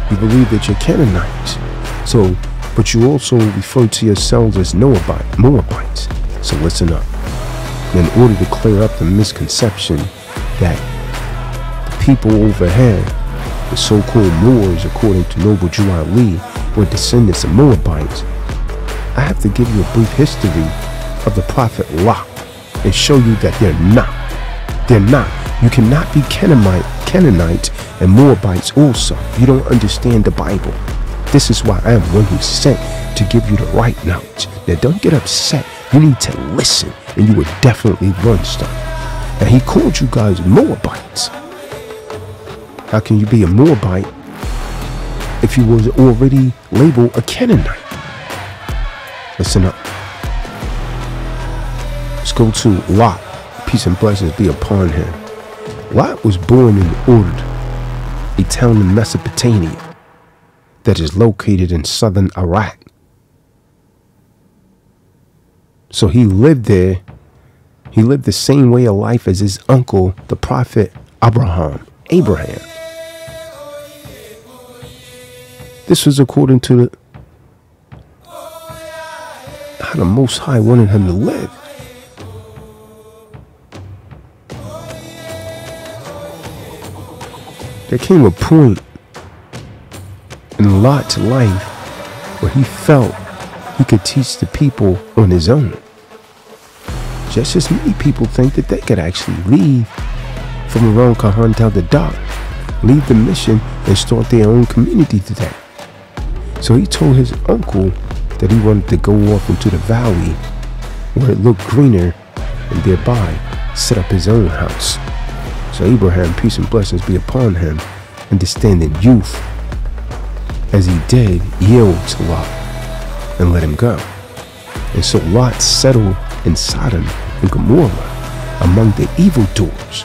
You believe that you're Canaanites. So, but you also refer to yourselves as Moabites. So listen up. In order to clear up the misconception that the people overhead, the so-called Moors, according to Noble Drew Ali, were descendants of Moabites, I have to give you a brief history of the prophet Lot and show you that they're not. They're not. You cannot be Canaanites and Moabites also. You don't understand the Bible. This is why I am one who's sent to give you the right knowledge. Now don't get upset. You need to listen and you will definitely learn stuff. And he called you guys Moabites. How can you be a Moabite if you was already labeled a Canaanite? Listen up. Let's go to Lot. Peace and blessings be upon him. Lot was born in Ur, a town in Mesopotamia that is located in southern Iraq. So he lived there. He lived the same way of life as his uncle, the prophet Abraham. This was according to how the Most High wanted him to live. There came a point in Lot's life where he felt he could teach the people on his own. Just as many people think that they could actually leave from around Kahan Tel the Dock, leave the mission and start their own community today. So he told his uncle that he wanted to go off into the valley where it looked greener and thereby set up his own house. So Abraham, peace and blessings be upon him, understanding youth, as he did, yield to Lot and let him go. And so Lot settled in Sodom and Gomorrah among the evildoers.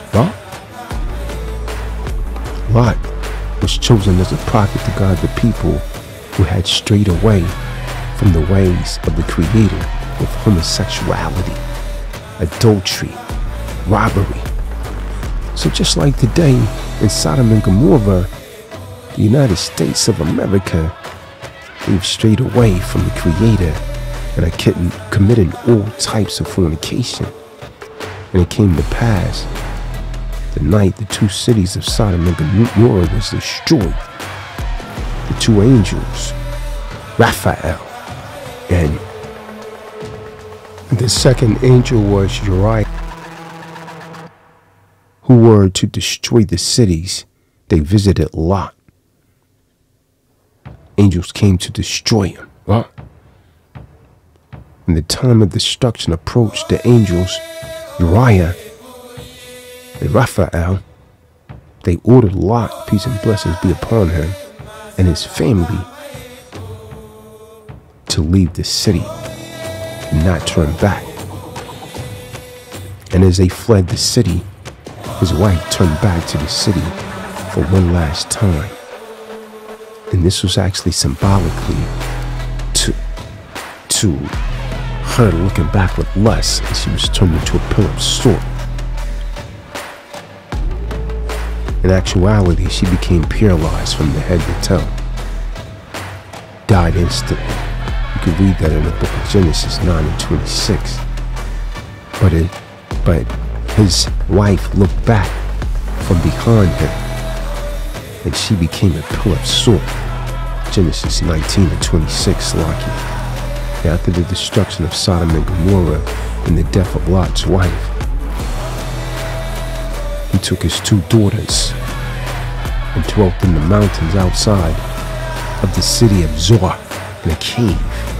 Lot was chosen as a prophet to guide the people who had strayed away from the ways of the Creator with homosexuality, adultery, robbery. So just like today in Sodom and Gomorrah, the United States of America, they've strayed away from the Creator and are committing all types of fornication. And it came to pass, the night the two cities of Sodom and Gomorrah was destroyed, the two angels, Raphael, and the second angel was Uriah, who were to destroy the cities. They visited Lot. Angels came to destroy him. When the time of destruction approached, the angels, Uriah and Raphael, they ordered Lot, peace and blessings be upon him, and his family to leave the city and not turn back. And as they fled the city, his wife turned back to the city for one last time. And this was actually symbolically to her looking back with lust, and she was turned into a pillar of salt. In actuality, she became paralyzed from the head to toe. Died instantly. You can read that in the book of Genesis 9:26. But his wife looked back from behind him, and she became a pillar of salt. Genesis 19:26, Lucky. After the destruction of Sodom and Gomorrah and the death of Lot's wife, he took his two daughters and dwelt in the mountains outside of the city of Zoar in a cave.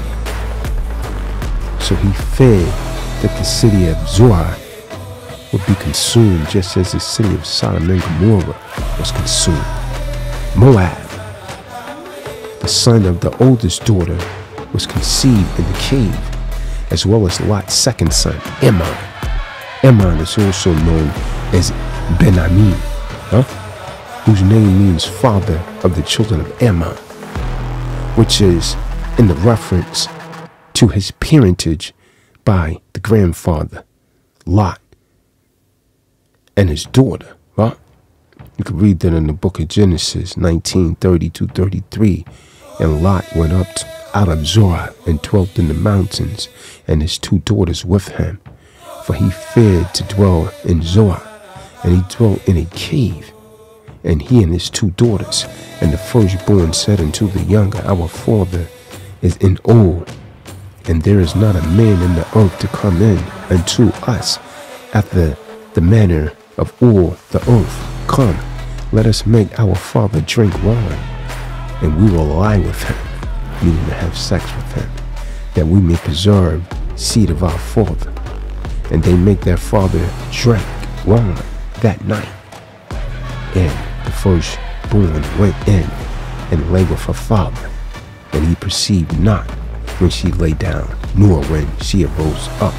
So he feared that the city of Zoar would be consumed just as the city of Sodom and Gomorrah was consumed. Moab, the son of the oldest daughter, was conceived in the cave, as well as Lot's second son, Ammon. Ammon is also known as Ben-Ami, whose name means father of the children of Ammon, which is in the reference to his parentage by the grandfather, Lot, and his daughter. You can read that in the book of Genesis 19:30-33. And Lot went up out of Zorah and dwelt in the mountains, and his 2 daughters with him. For he feared to dwell in Zorah, and he dwelt in a cave, and he and his 2 daughters. And the firstborn said unto the younger, Our father is in old, and there is not a man in the earth to come in unto us after the manner of all the earth. Come, let us make our father drink wine, and we will lie with him, meaning to have sex with him, that we may preserve seed of our father. And they make their father drink wine that night. And the firstborn went in and lay with her father, and he perceived not when she lay down, nor when she arose up.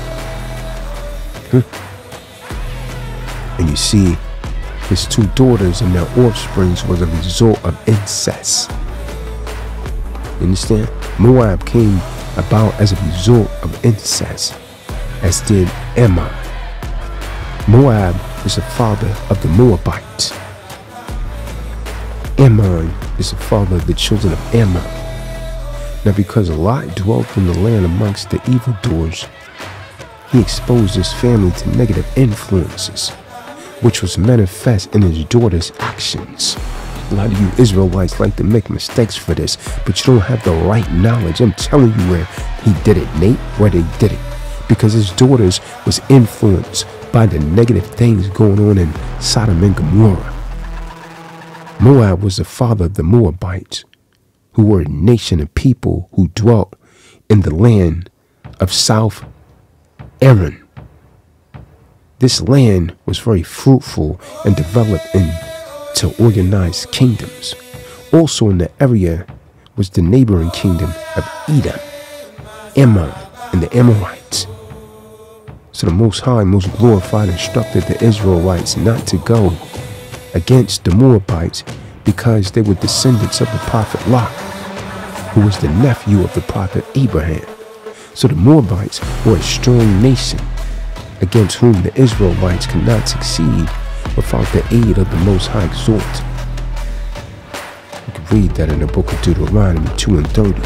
And you see, his 2 daughters and their offsprings was a result of incest. You understand? Moab came about as a result of incest, as did Ammon. Moab is the father of the Moabites. Ammon is the father of the children of Ammon. Now, because Lot dwelt in the land amongst the evildoers, he exposed his family to negative influences, which was manifest in his daughter's actions. A lot of you Israelites like to make mistakes for this, but you don't have the right knowledge. I'm telling you where he did it, Nate, where they did it. Because his daughters was influenced by the negative things going on in Sodom and Gomorrah. Moab was the father of the Moabites, who were a nation of people who dwelt in the land of South Aram. This land was very fruitful and developed into organized kingdoms. Also in the area was the neighboring kingdom of Edom, Ammon, and the Amorites. So the Most High, most glorified, instructed the Israelites not to go against the Moabites because they were descendants of the prophet Lot, who was the nephew of the prophet Abraham. So the Moabites were a strong nation against whom the Israelites could not succeed without the aid of the Most High exhort. You can read that in the book of Deuteronomy 2:30.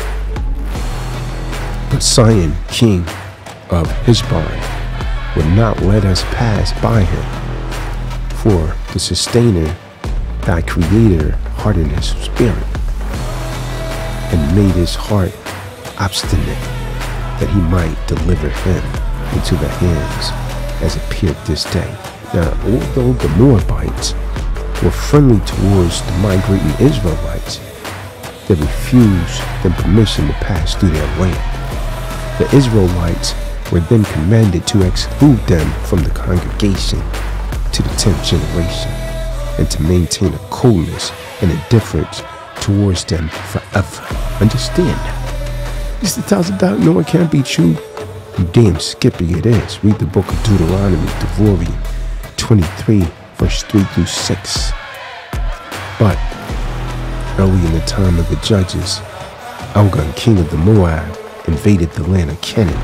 But Sion, king of Heshbon, would not let us pass by him. For the sustainer, thy creator, hardened his spirit and made his heart obstinate, that he might deliver him into the hands as appeared this day. Now, although the Moabites were friendly towards the migrating Israelites, they refused them permission to pass through their land. The Israelites were then commanded to exclude them from the congregation to the 10th generation, and to maintain a coldness and indifference towards them forever. Understand that. This is 1,000 doubt. No, it can't be true. You damn skippy it is. Read the book of Deuteronomy, Devarim 23, verse 3-6. But early in the time of the judges, Elgon, king of the Moab, invaded the land of Canaan,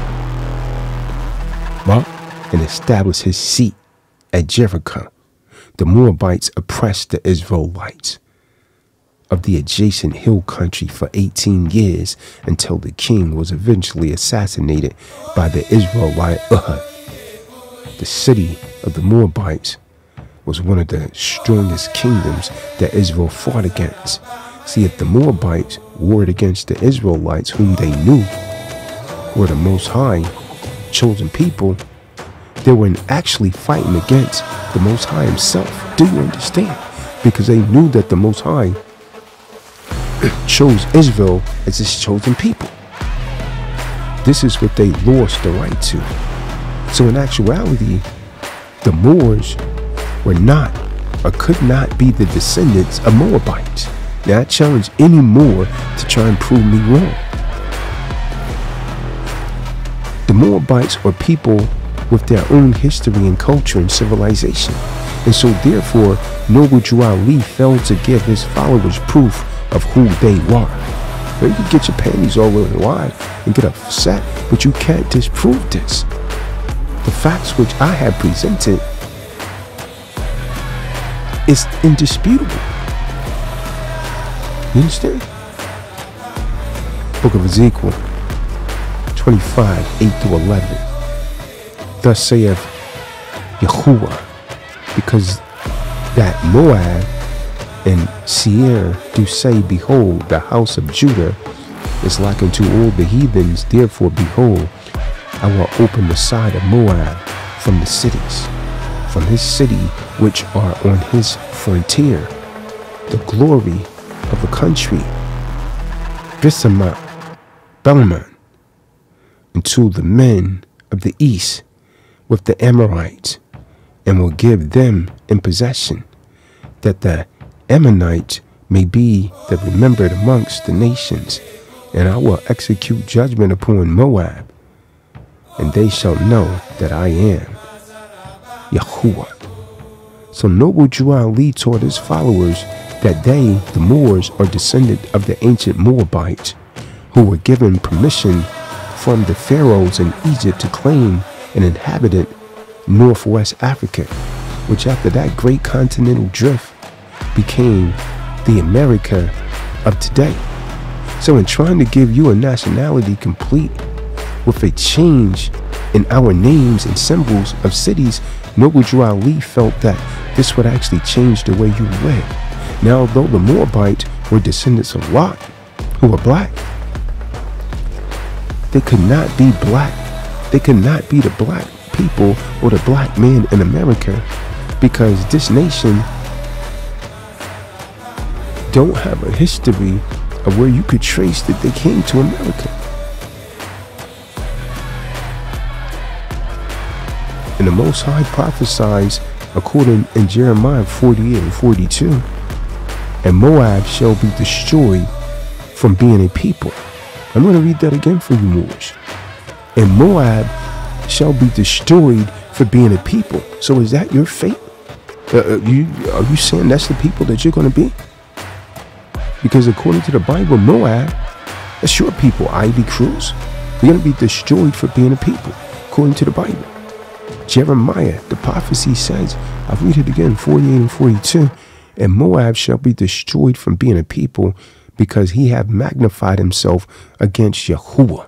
and established his seat at Jericho. The Moabites oppressed the Israelites of the adjacent hill country for 18 years until the king was eventually assassinated by the Israelite Uhud. The city of the Moabites was one of the strongest kingdoms that Israel fought against. See, if the Moabites warred against the Israelites, whom they knew were the Most High chosen people, they were actually fighting against the Most High himself. Do you understand? Because they knew that the Most High chose Israel as his chosen people. This is what they lost the right to. So in actuality, the Moors were not or could not be the descendants of Moabites. Now I challenge any Moor to try and prove me wrong. The Moabites are people with their own history and culture and civilization. And so therefore, Noble Drew Ali failed to give his followers proof of who they were. Now, you can get your panties all over the wide and get upset, but you can't disprove this. The facts which I have presented It's indisputable. You understand? Book of Ezekiel 25, 8 through 11. Thus saith Yahuwah, because that Moab and Seir do say, behold, the house of Judah is like unto all the heathens. Therefore, behold, I will open the side of Moab from the cities, from his city which are on his frontier, the glory of the country, Bisamah, Belman, unto the men of the east with the Amorites, and will give them in possession, that the Ammonites may be the remembered amongst the nations. And I will execute judgment upon Moab, and they shall know that I am Yahuwah. So Noble Drew Ali taught his followers that they, the Moors, are descendant of the ancient Moabites, who were given permission from the pharaohs in Egypt to claim and inhabit Northwest Africa, which after that great continental drift became the America of today. So in trying to give you a nationality complete with a change in our names and symbols of cities, Noble Drew Ali felt that this would actually change the way you live. Now, although the Moabites were descendants of Lot, who were black, they could not be black. They could not be the black people or the black men in America, because this nation don't have a history of where you could trace that they came to America. And the Most High prophesies, according in Jeremiah 48 and 42, and Moab shall be destroyed from being a people. I'm going to read that again for you, Moors. And Moab shall be destroyed for being a people. So is that your fate? Are you saying that's the people that you're going to be? Because according to the Bible, Moab, that's your people, Ivy Cruz. You're going to be destroyed for being a people, according to the Bible. Jeremiah, the prophecy says, I'll read it again, 48 and 42, and Moab shall be destroyed from being a people, because he hath magnified himself against Yahuwah.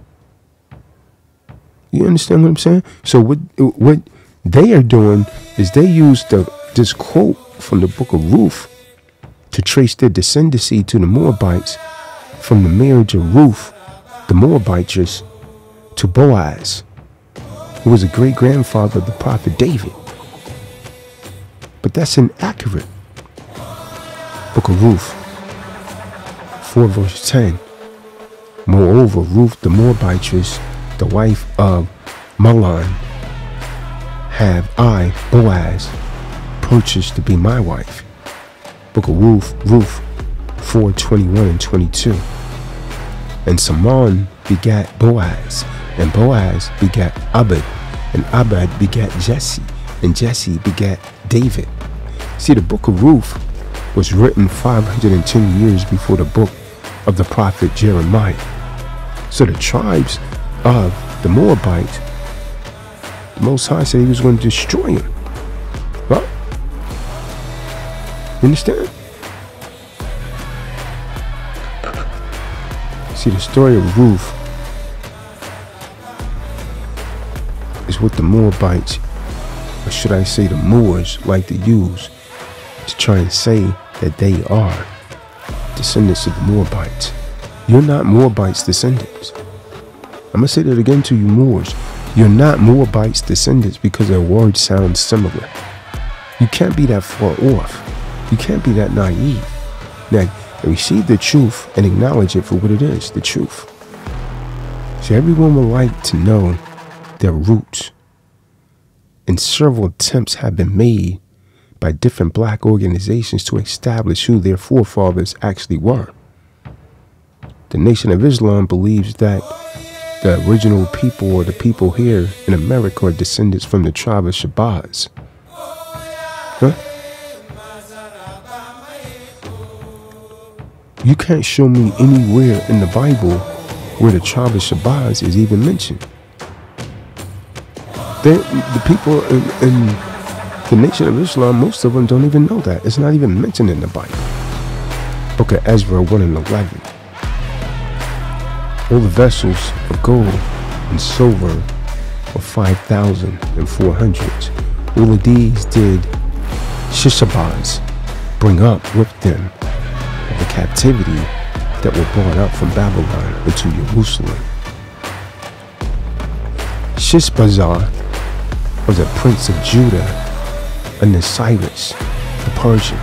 You understand what I'm saying? So what they are doing is they use this quote from the book of Ruth to trace their descendancy to the Moabites from the marriage of Ruth, the Moabitess, to Boaz, who was a great-grandfather of the prophet David. But that's inaccurate. Book of Ruth 4 verse 10. Moreover, Ruth the Moabitess, the wife of Mahlon, have I, Boaz, purchased to be my wife. Book of Ruth 4:21 and 22. And Salmon begat Boaz, and Boaz begat Abed, and Abed begat Jesse, and Jesse begat David. See, the book of Ruth was written 510 years before the book of the prophet Jeremiah. So the tribes of the Moabites, the Most High said he was going to destroy them. Well, you understand? See, the story of Ruth is what the Moabites, or should I say the Moors, like to use to try and say that they are descendants of the Moabites. You're not Moabites' descendants. I'm going to say that again to you, Moors. You're not Moabites' descendants because their words sound similar. You can't be that far off. You can't be that naive. Now, receive the truth and acknowledge it for what it is, the truth. See, everyone would like to know their roots. And several attempts have been made by different black organizations to establish who their forefathers actually were. The Nation of Islam believes that the original people, or the people here in America, are descendants from the tribe of Shabazz. Huh? You can't show me anywhere in the Bible where the tribe of Shabazz is even mentioned. The people in The Nation of Islam, most of them don't even know that. It's not even mentioned in the Bible. Book of Ezra 1 and 11. All the vessels of gold and silver were 5,400. All of these did Shishabaz bring up with them of the captivity that were brought up from Babylon into Jerusalem. Shishbazzar was a prince of Judah under Cyrus, the Persian.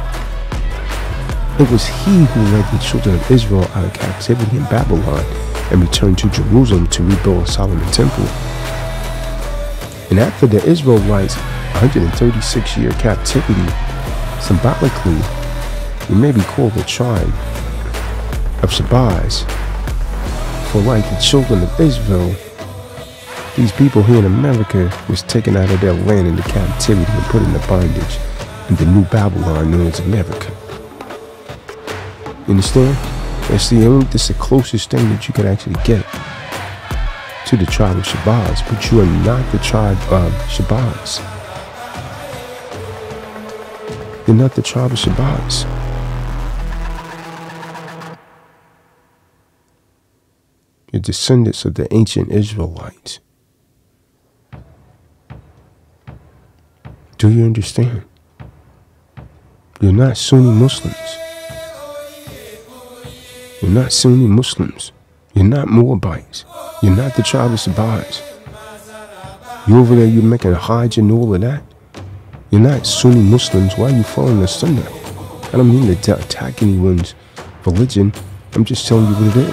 It was he who led the children of Israel out of captivity in Babylon and returned to Jerusalem to rebuild Solomon's temple. And after the Israelites' 136-year captivity, symbolically, we may be called the tribe of Shabazz. For like the children of Israel, these people here in America was taken out of their land into captivity and put into bondage in the new Babylon known as America. You understand? That's the closest thing that you could actually get to the tribe of Shabazz, but you are not the tribe of Shabazz. You're not the tribe of Shabazz. You're descendants of the ancient Israelites. Do you understand? You're not Sunni Muslims. You're not Sunni Muslims. You're not Moabites. You're not the tribe of Shabazz. You over there, you're making a Hajj and all of that. You're not Sunni Muslims. Why are you following the Sunnah? I don't mean to attack anyone's religion. I'm just telling you what it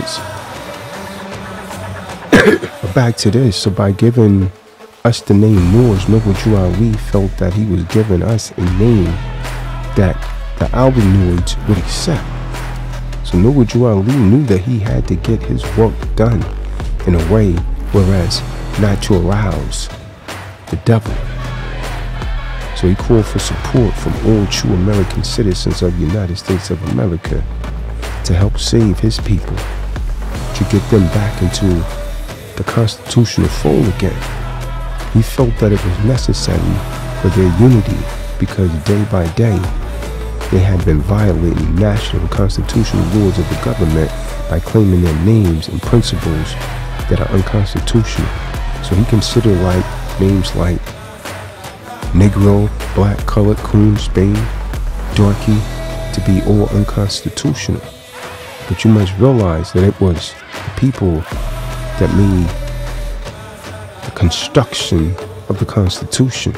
is. But back to this. So by giving us the name Moors, Noble Drew Ali felt that he was giving us a name that the Albinoids would accept. So Noble Drew Ali knew that he had to get his work done in a way whereas not to arouse the devil. So he called for support from all true American citizens of the United States of America to help save his people, to get them back into the constitutional fold again. He felt that it was necessary for their unity because day by day they had been violating national and constitutional laws of the government by claiming their names and principles that are unconstitutional. So he considered like names like Negro, Black, Colored, Coon, Spain, Darky to be all unconstitutional. But you must realize that it was the people that made the construction of the Constitution.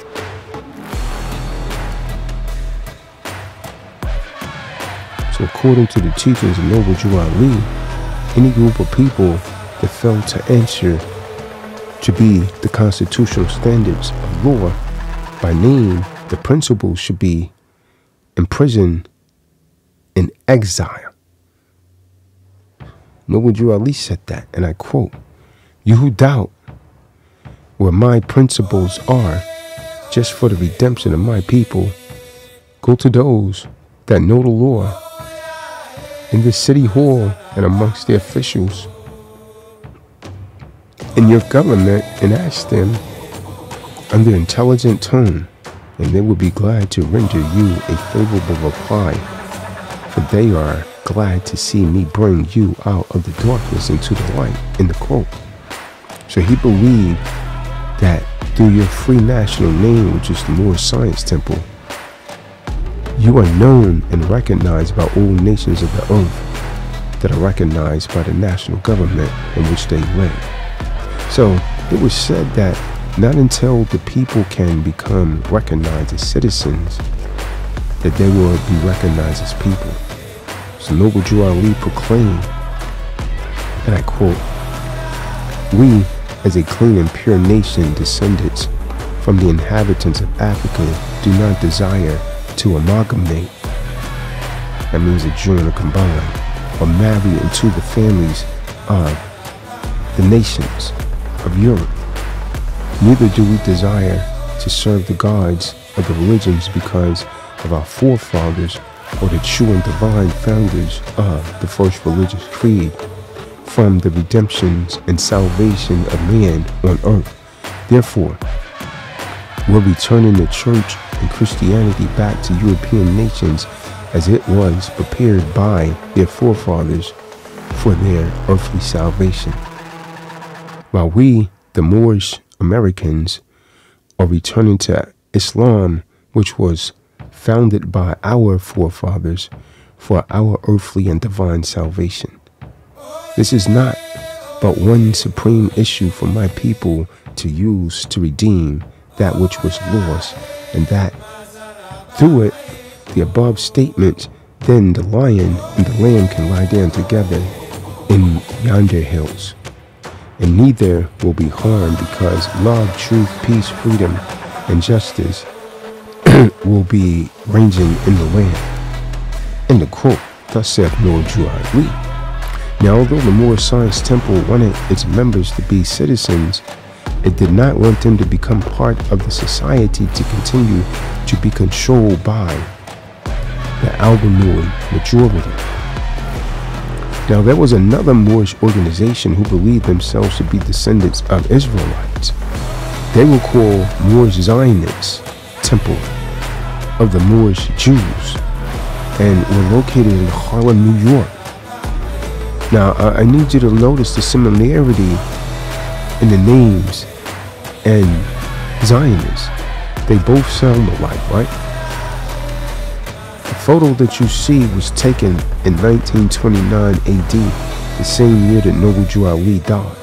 So according to the teachings of Noble Drew Ali, any group of people that failed to answer to be the constitutional standards of law by name, the principles should be imprisoned in exile. Noble Drew Ali said that, and I quote, "You who doubt where my principles are just for the redemption of my people, go to those that know the law in the city hall and amongst the officials in your government and ask them under intelligent tone, and they will be glad to render you a favorable reply, for they are glad to see me bring you out of the darkness into the light," in the quote. So he believed that through your free national name, which is the Moorish Science Temple, you are known and recognized by all nations of the earth that are recognized by the national government in which they live. So it was said that not until the people can become recognized as citizens that they will be recognized as people. So Noble Drew Ali proclaimed, and I quote, "We, as a clean and pure nation, descendants from the inhabitants of Africa, do not desire to amalgamate," that means to join or combine, or marry into the families of the nations of Europe. Neither do we desire to serve the gods of the religions because of our forefathers or the true and divine founders of the first religious creed from the redemptions and salvation of man on earth. Therefore, we're returning the church and Christianity back to European nations as it was prepared by their forefathers for their earthly salvation. While we, the Moorish Americans, are returning to Islam, which was founded by our forefathers for our earthly and divine salvation. This is not but one supreme issue for my people to use to redeem that which was lost, and that through it, the above statements, then the lion and the lamb can lie down together in yonder hills, and neither will be harmed, because love, truth, peace, freedom, and justice will be reigning in the land. End of quote. Thus saith Lord Ali. Now, although the Moorish Science Temple wanted its members to be citizens, it did not want them to become part of the society to continue to be controlled by the Albiноid majority. Now, there was another Moorish organization who believed themselves to be descendants of Israelites. They were called Moorish Zionists, Temple of the Moorish Jews, and were located in Harlem, New York. Now, I need you to notice the similarity in the names and Zionists. They both sound alike, right? The photo that you see was taken in 1929 AD, the same year that Noble Ali died.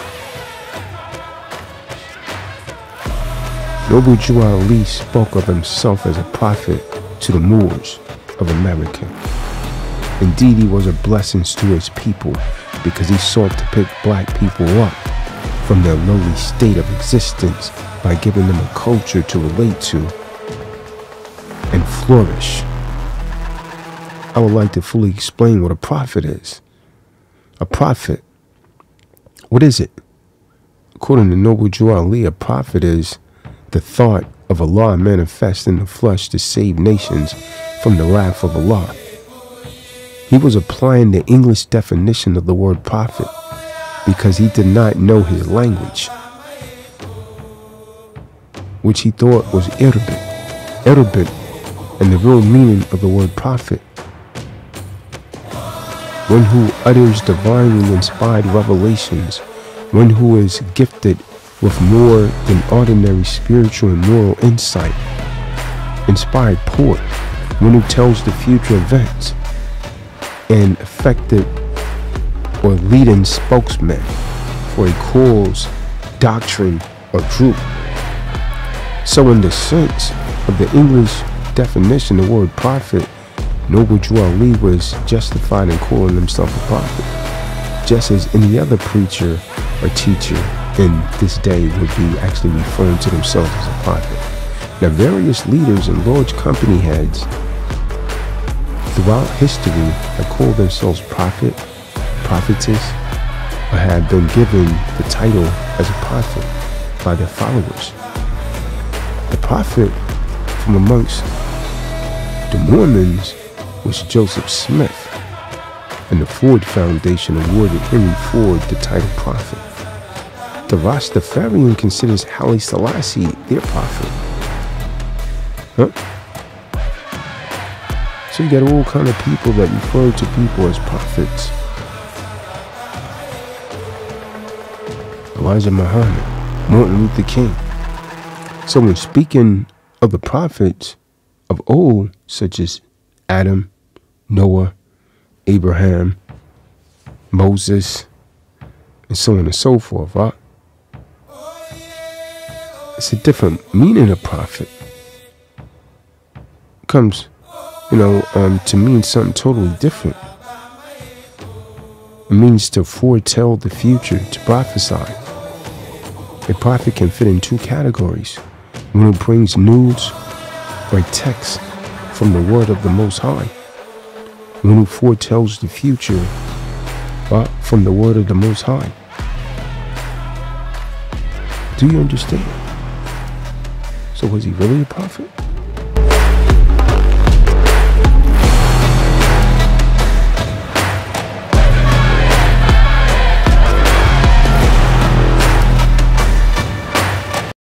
Noble Ali spoke of himself as a prophet to the Moors of America. Indeed, he was a blessing to his people, because he sought to pick black people up from their lowly state of existence by giving them a culture to relate to and flourish. I would like to fully explain what a prophet is. A prophet, what is it? According to Noble Ali, a prophet is the thought of Allah manifest in the flesh to save nations from the wrath of Allah. He was applying the English definition of the word prophet because he did not know his language, which he thought was Arabic, and the real meaning of the word prophet. One who utters divinely inspired revelations, one who is gifted with more than ordinary spiritual and moral insight, inspired poet, one who tells the future events, an effective or leading spokesman for a cause, doctrine, or group. So in the sense of the English definition, the word prophet, Noble Ali was justified in calling himself a prophet, just as any other preacher or teacher in this day would be actually referring to themselves as a prophet. Now, various leaders and large company heads throughout history have called themselves prophet, prophetess, or have been given the title as a prophet by their followers. The prophet from amongst the Mormons was Joseph Smith, and the Ford Foundation awarded Henry Ford the title prophet. The Rastafarian considers Haile Selassie their prophet. So you got all kind of people that refer to people as prophets. Elijah Muhammad, Martin Luther King. So when speaking of the prophets of old, such as Adam, Noah, Abraham, Moses, and so on and so forth, right? It's a different meaning of prophet. It comes, to mean something totally different. It means to foretell the future, to prophesy. A prophet can fit in two categories: one who brings news or text from the word of the Most High, one who foretells the future from the word of the Most High. Do you understand? So was he really a prophet?